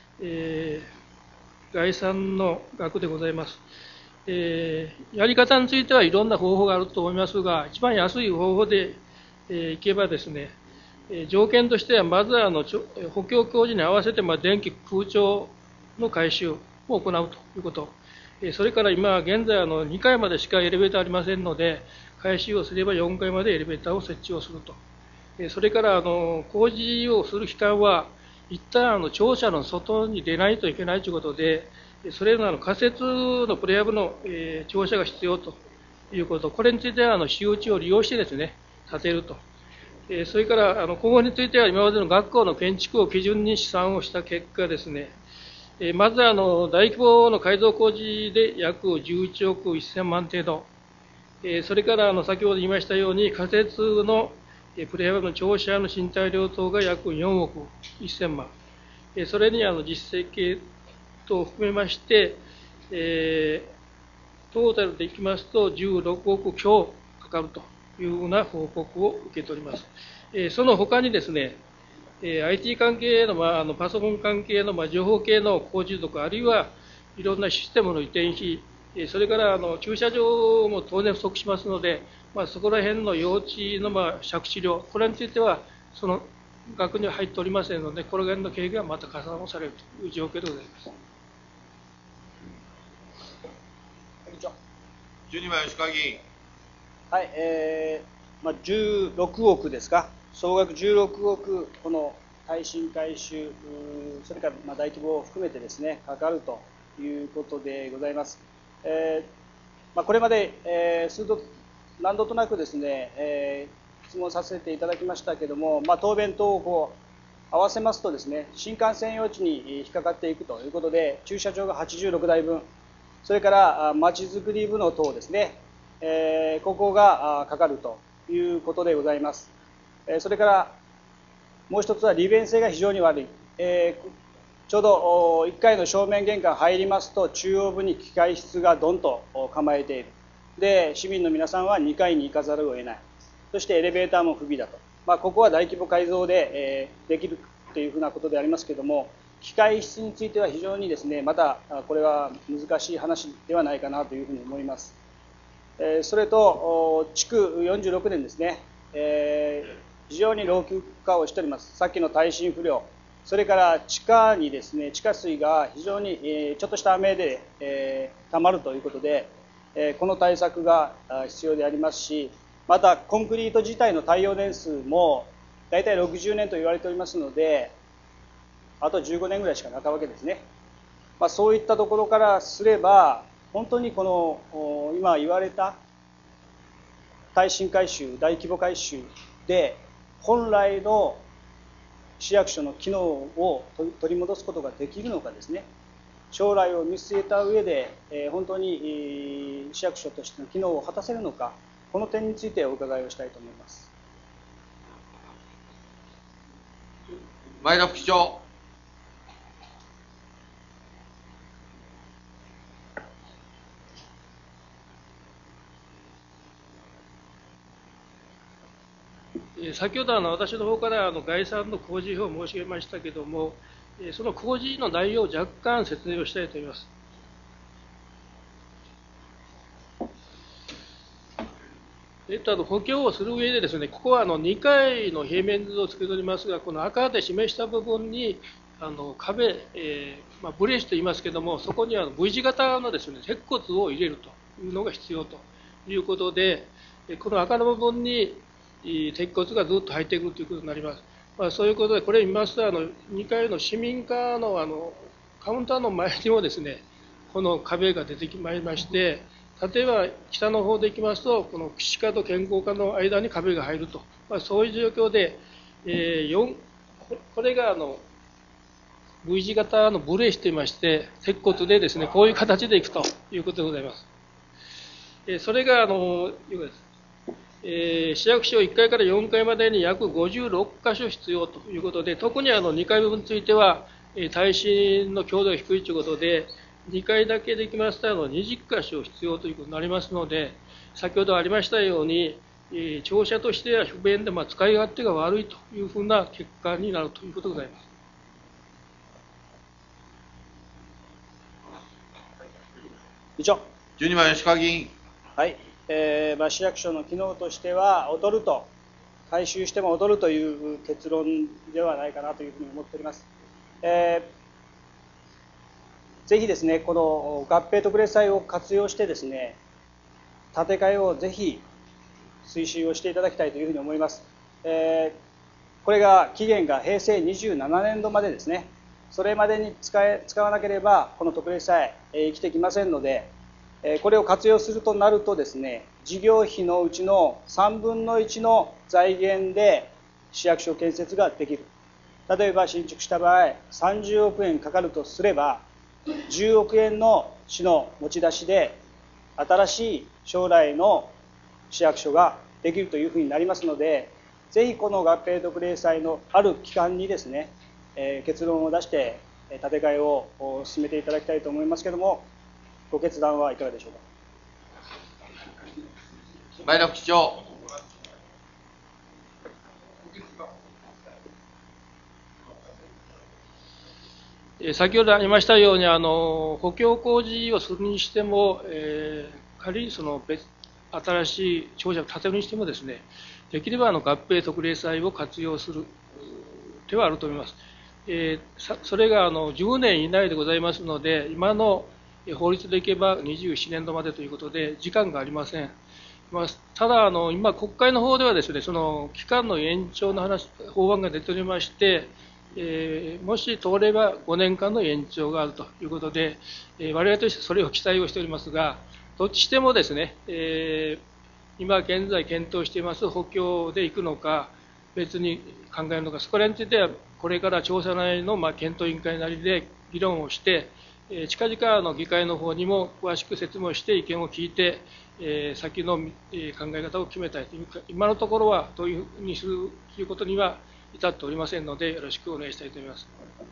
概算の額でございます。やり方についてはいろんな方法があると思いますが、一番安い方法で、いけばですね、条件としてはまず補強工事に合わせて電気空調の改修を行うということ、それから今現在2階までしかエレベーターありませんので、改修をすれば4階までエレベーターを設置をすると。それから工事をする期間は一旦庁舎の外に出ないといけないということで、それの仮設のプレハブの庁舎が必要ということ、これについては私有地を利用してですね、建てると。それから今後については今までの学校の建築を基準に試算をした結果ですね、まず大規模の改造工事で約11億1000万程度、それから先ほど言いましたように仮設のプレハブの庁舎の賃貸料等が約4億1000万、それに実績等を含めまして、トータルでいきますと16億強かかるというような報告を受けております。その他にですね、 IT 関係の、パソコン関係の、情報系の工事とか、あるいはいろんなシステムの移転費、それから駐車場も当然不足しますので、そこら辺の用地の借地料、これについてはその額には入っておりませんので、この辺の経費がまた加算をされるという状況でございます。 12番、吉川議員。 はい、16億ですか、総額16億、この耐震改修、それから大規模を含めてですね、かかるということでございます。これまで、何度となくですね、質問させていただきましたけれども、答弁等を合わせますとですね、新幹線用地に引っかかっていくということで、駐車場が86台分、それからまちづくり部の等ですね、ここがかかるということでございます。それからもう一つは利便性が非常に悪い。ちょうど1階の正面玄関入りますと、中央部に機械室がドンと構えている。で、市民の皆さんは2階に行かざるを得ない。そしてエレベーターも不備だと。ここは大規模改造で、できるというふうなことでありますけれども、機械室については非常にですね、またこれは難しい話ではないかなというふうに思います。それと、築46年ですね、非常に老朽化をしております。さっきの耐震不良、それから地下にですね、地下水が非常にちょっとした雨で溜まるということで、この対策が必要でありますし、またコンクリート自体の耐用年数も大体60年と言われておりますので、あと15年ぐらいしかなかったわけですね。そういったところからすれば、本当にこの今言われた耐震改修、大規模改修で本来の市役所の機能を取り戻すことができるのかですね、将来を見据えた上で本当に市役所としての機能を果たせるのか、この点についてお伺いをしたいと思います。 前田副市長。 先ほど私の方から概算の工事費を申し上げましたけれども、その工事の内容を若干説明をしたいと思います。補強をする上でですね、ここは2階の平面図を作っておりますが、この赤で示した部分に壁、ブレーシと言いますけれども、そこには V 字型のですね、鉄骨を入れるというのが必要ということで、この赤の部分に鉄骨がずっと入ってくるということになります。そういうことで、これ見ますと2階の市民課のカウンターの前にもですね、この壁が出てまいりまして、例えば北の方で行きますと、この岸課と健康課の間に壁が入ると、そういう状況で、これがV 字型のブレーシといいまして、鉄骨でですね、こういう形でいくということでございます。それが市役所1階から4階までに約56箇所必要ということで、特に2階部分については、耐震の強度が低いということで、2階だけできますと20箇所必要ということになりますので、先ほどありましたように、庁舎としては不便で、使い勝手が悪いというふうな結果になるということでございます。 以上。 12番、吉川議員。 はい。市役所の機能としては劣ると、改修しても劣るという結論ではないかなというふうに思っております。ぜひですね、この合併特例債を活用してですね、建て替えをぜひ推進をしていただきたいというふうに思います。これが期限が平成27年度までですね。それまでに使わなければこの特例債生きてきませんので、これを活用するとなるとですね、事業費のうちの3分の1の財源で市役所建設ができる。例えば新築した場合30億円かかるとすれば、10億円の市の持ち出しで新しい将来の市役所ができるというふうになりますので、ぜひこの合併特例債のある期間にですね、結論を出して建て替えを進めていただきたいと思いますけれども、ご決断はいかがでしょうか。 前田副市長。 先ほどありましたように、補強工事をするにしても、仮に新しい庁舎を建てるにしてもですね、できれば合併特例債を活用する手はあると思います。それが10年以内でございますので、今の法律でいけば27年度までということで、時間がありません。ただ今、国会の方ではですね、その期間の延長の法案が出ておりまして、もし通れば5年間の延長があるということで、我々としてそれを期待をしておりますが、どっちしてもですね、今現在検討しています補強でいくのか、別に考えるのか、そこら辺については、これから調査内の検討委員会なりで議論をして、近々議会の方にも詳しく説明をして意見を聞いて、先の考え方を決めたいというか、今のところはどういうふうにするということには至っておりませんので、よろしくお願いしたいと思います。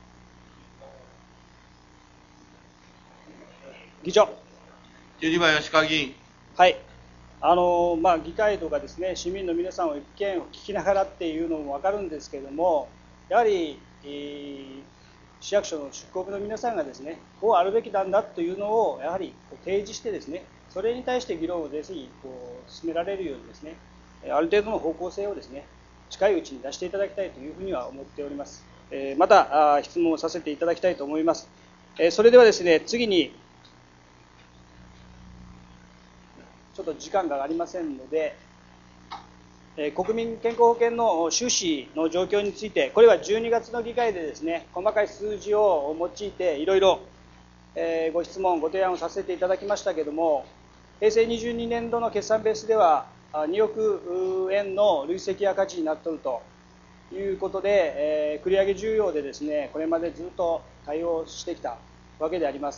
議長。 12番、吉川議員。 はい。議会とかですね、市民の皆さんの意見を聞きながらっていうのも分かるんですけれども、やはり、市役所の出向部の皆さんがですね、こうあるべきなんだというのをやはり提示してですね、それに対して議論をぜひ進められるようにですね、ある程度の方向性をですね、近いうちに出していただきたいというふうには思っております。また質問をさせていただきたいと思います。それではですね、次にちょっと時間がありませんので、国民健康保険の収支の状況について、これは12月の議会でですね、細かい数字を用いていろいろご質問、ご提案をさせていただきましたけれども、平成22年度の決算ベースでは2億円の累積赤字になっているということで、繰り上げ重要でですね、これまでずっと対応してきたわけであります。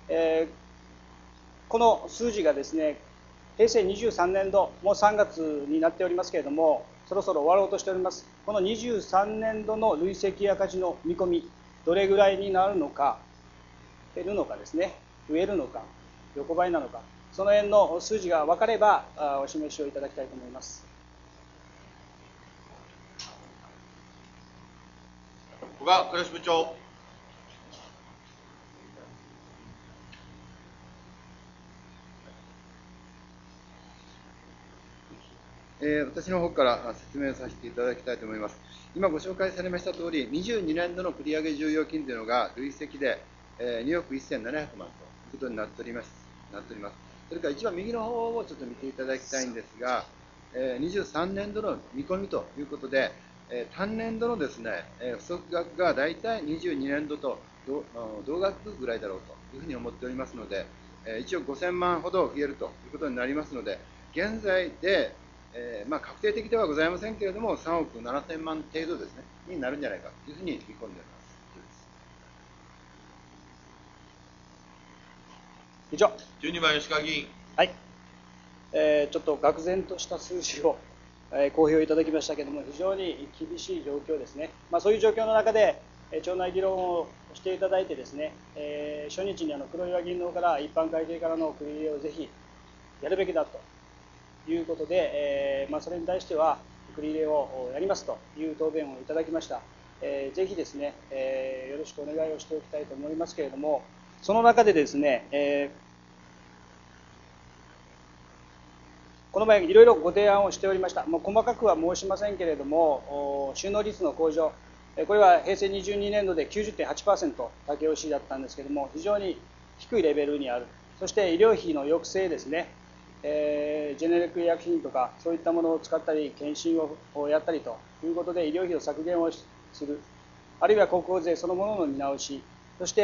この数字がですね、平成23年度、もう3月になっておりますけれども、そろそろ終わろうとしております。この23年度の累積赤字の見込み、どれぐらいになるのか、減るのかですね、増えるのか、横ばいなのか、その辺の数字が分かれば、お示しをいただきたいと思います。 小川倉吉部長。 私の方から説明させていただきたいと思います。今ご紹介されましたとおり、22年度の繰上重要金というのが累積で2億1700万ということになっております。それから一番右の方をちょっと見ていただきたいんですが、23年度の見込みということで、単年度のですね、不足額が大体22年度と同額ぐらいだろうというふうに思っておりますので、1億5000万ほど増えるということになりますので、現在で確定的ではございませんけれども、3億7000万程度ですね、になるんじゃないかというふうに見込んでおります。 以上。 12番、吉川議員。 はい。ちょっと愕然とした数字を、公表いただきましたけれども、非常に厳しい状況ですね。そういう状況の中で、町内議論をしていただいてですね、初日に黒岩議員の方から一般会計からの繰り入れをぜひやるべきだということで、それに対しては繰り入れをやりますという答弁をいただきました。ぜひですね、よろしくお願いをしておきたいと思いますけれども、その中でですね、この前いろいろご提案をしておりました。細かくは申しませんけれども、収納率の向上、これは平成22年度で 90.8% 武雄市だったんですけれども、非常に低いレベルにある。そして医療費の抑制ですね、ジェネリック医薬品とかそういったものを使ったり検診をやったりということで医療費を削減をする、あるいは国交税そのものの見直し、そして、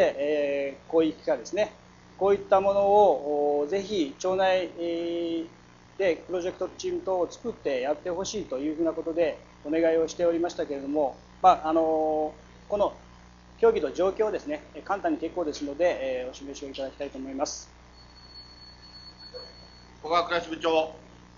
広域化ですね、こういったものをぜひ町内でプロジェクトチーム等を作ってやってほしいというふうなことでお願いをしておりましたけれども、この協議の状況ですね、簡単に結構ですので、お示しをいただきたいと思います。 小川倉支部長。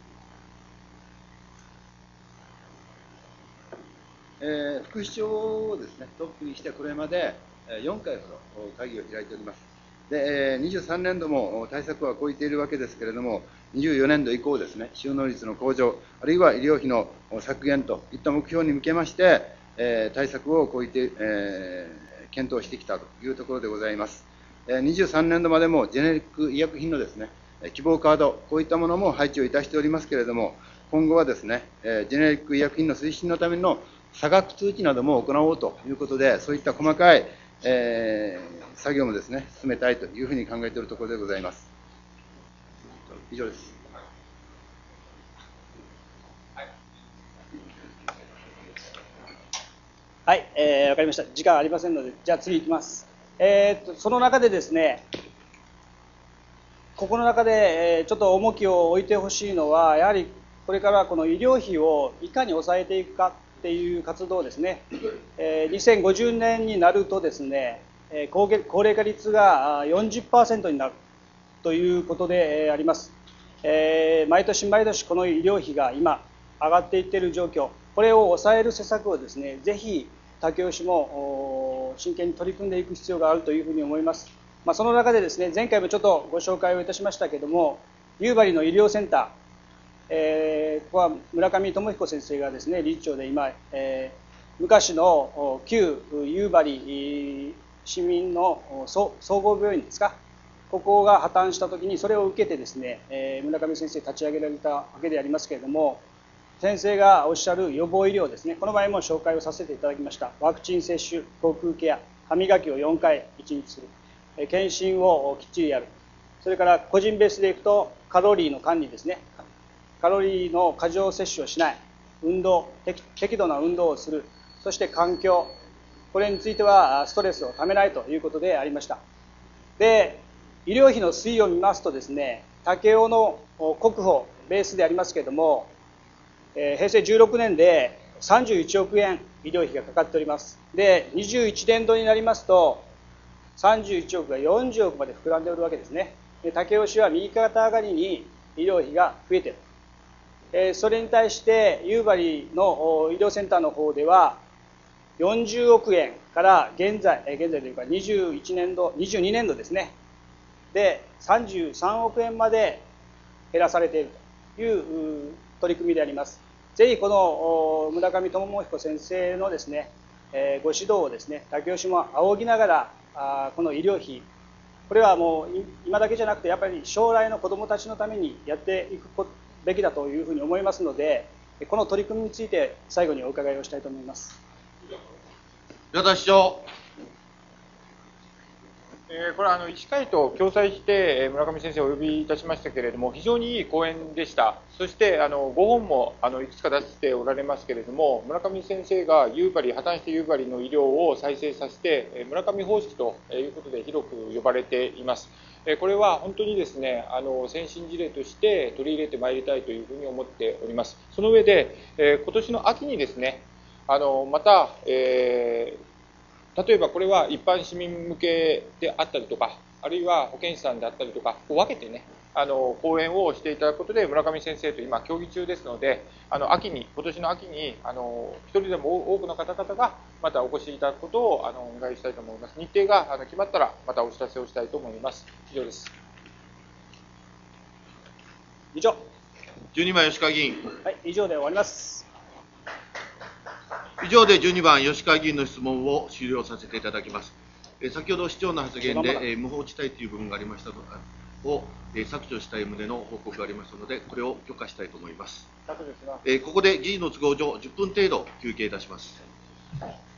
副市長をですね、トップにしてこれまで4回ほど会議を開いております。で、23年度も対策は講じているわけですけれども、24年度以降ですね、収納率の向上、あるいは医療費の削減といった目標に向けまして、対策を講じて検討してきたというところでございます。23年度までもジェネリック医薬品のですね、希望カード、こういったものも配置をいたしておりますけれども、今後はですね、ジェネリック医薬品の推進のための差額通知なども行おうということで、そういった細かい、作業もですね、進めたいというふうに考えているところでございます。以上です。 はい、わかりました。時間ありませんので、じゃあ次いきます。その中でですね、ここの中で、ちょっと重きを置いてほしいのは、やはりこれからこの医療費をいかに抑えていくかっていう活動ですね。2050年になるとですね、高齢化率が 40% になるということであります。毎年毎年この医療費が今上がっていっている状況、これを抑える施策をですね、ぜひ武雄市も真剣に取り組んでいく必要があるというふうに思います。その中でですね、前回もちょっとご紹介をいたしましたけれども、夕張の医療センター、ここは村上智彦先生がですね、理事長で今、昔の旧夕張市民の総合病院ですか、ここが破綻したときにそれを受けてですね、村上先生立ち上げられたわけでありますけれども、先生がおっしゃる予防医療ですね、この場合も紹介をさせていただきました。ワクチン接種、口腔ケア、歯磨きを4回1日する、検診をきっちりやる、それから個人ベースでいくとカロリーの管理ですね、カロリーの過剰摂取をしない、運動、適度な運動をする、そして環境、これについてはストレスをためないということでありました。で、医療費の推移を見ますとですね、武雄の国保ベースでありますけれども、平成16年で31億円医療費がかかっております。で、21年度になりますと、31億が40億まで膨らんでおるわけですね。で、武雄市は右肩上がりに医療費が増えている。それに対して夕張の医療センターの方では40億円から現在というか22年度ですね、で33億円まで減らされているという取り組みであります。ぜひこの村上智彦先生のですね、ご指導をですね、武雄市も仰ぎながら、この医療費、これはもう今だけじゃなくて、やっぱり将来の子どもたちのためにやっていくべきだというふうに思いますので、この取り組みについて最後にお伺いをしたいと思います。 岩田市長。 これは医師会と共催して村上先生をお呼びいたしましたけれども、非常にいい講演でした。そしてご本もいくつか出しておられますけれども、村上先生が破綻した夕張の医療を再生させて、村上方式ということで広く呼ばれています。これは本当にですね、先進事例として取り入れてまいりたいというふうに思っております。その上で、今年の秋にですね、また、例えばこれは一般市民向けであったりとか、あるいは保健師さんであったりとか、分けてね、講演をしていただくことで、村上先生と今、協議中ですので、今年の秋に一人でも多くの方々がまたお越しいただくことをお願いしたいと思います。日程が決まったら、またお知らせをしたいと思います。以上です。 以上。 12番、吉川議員。 はい、以上で終わります。 以上で12番、吉川議員の質問を終了させていただきます。先ほど市長の発言で、無法地帯という部分がありましたのを、削除したい旨の報告がありましたので、これを許可したいと思います。ここで議員の都合上、10分程度休憩いたします。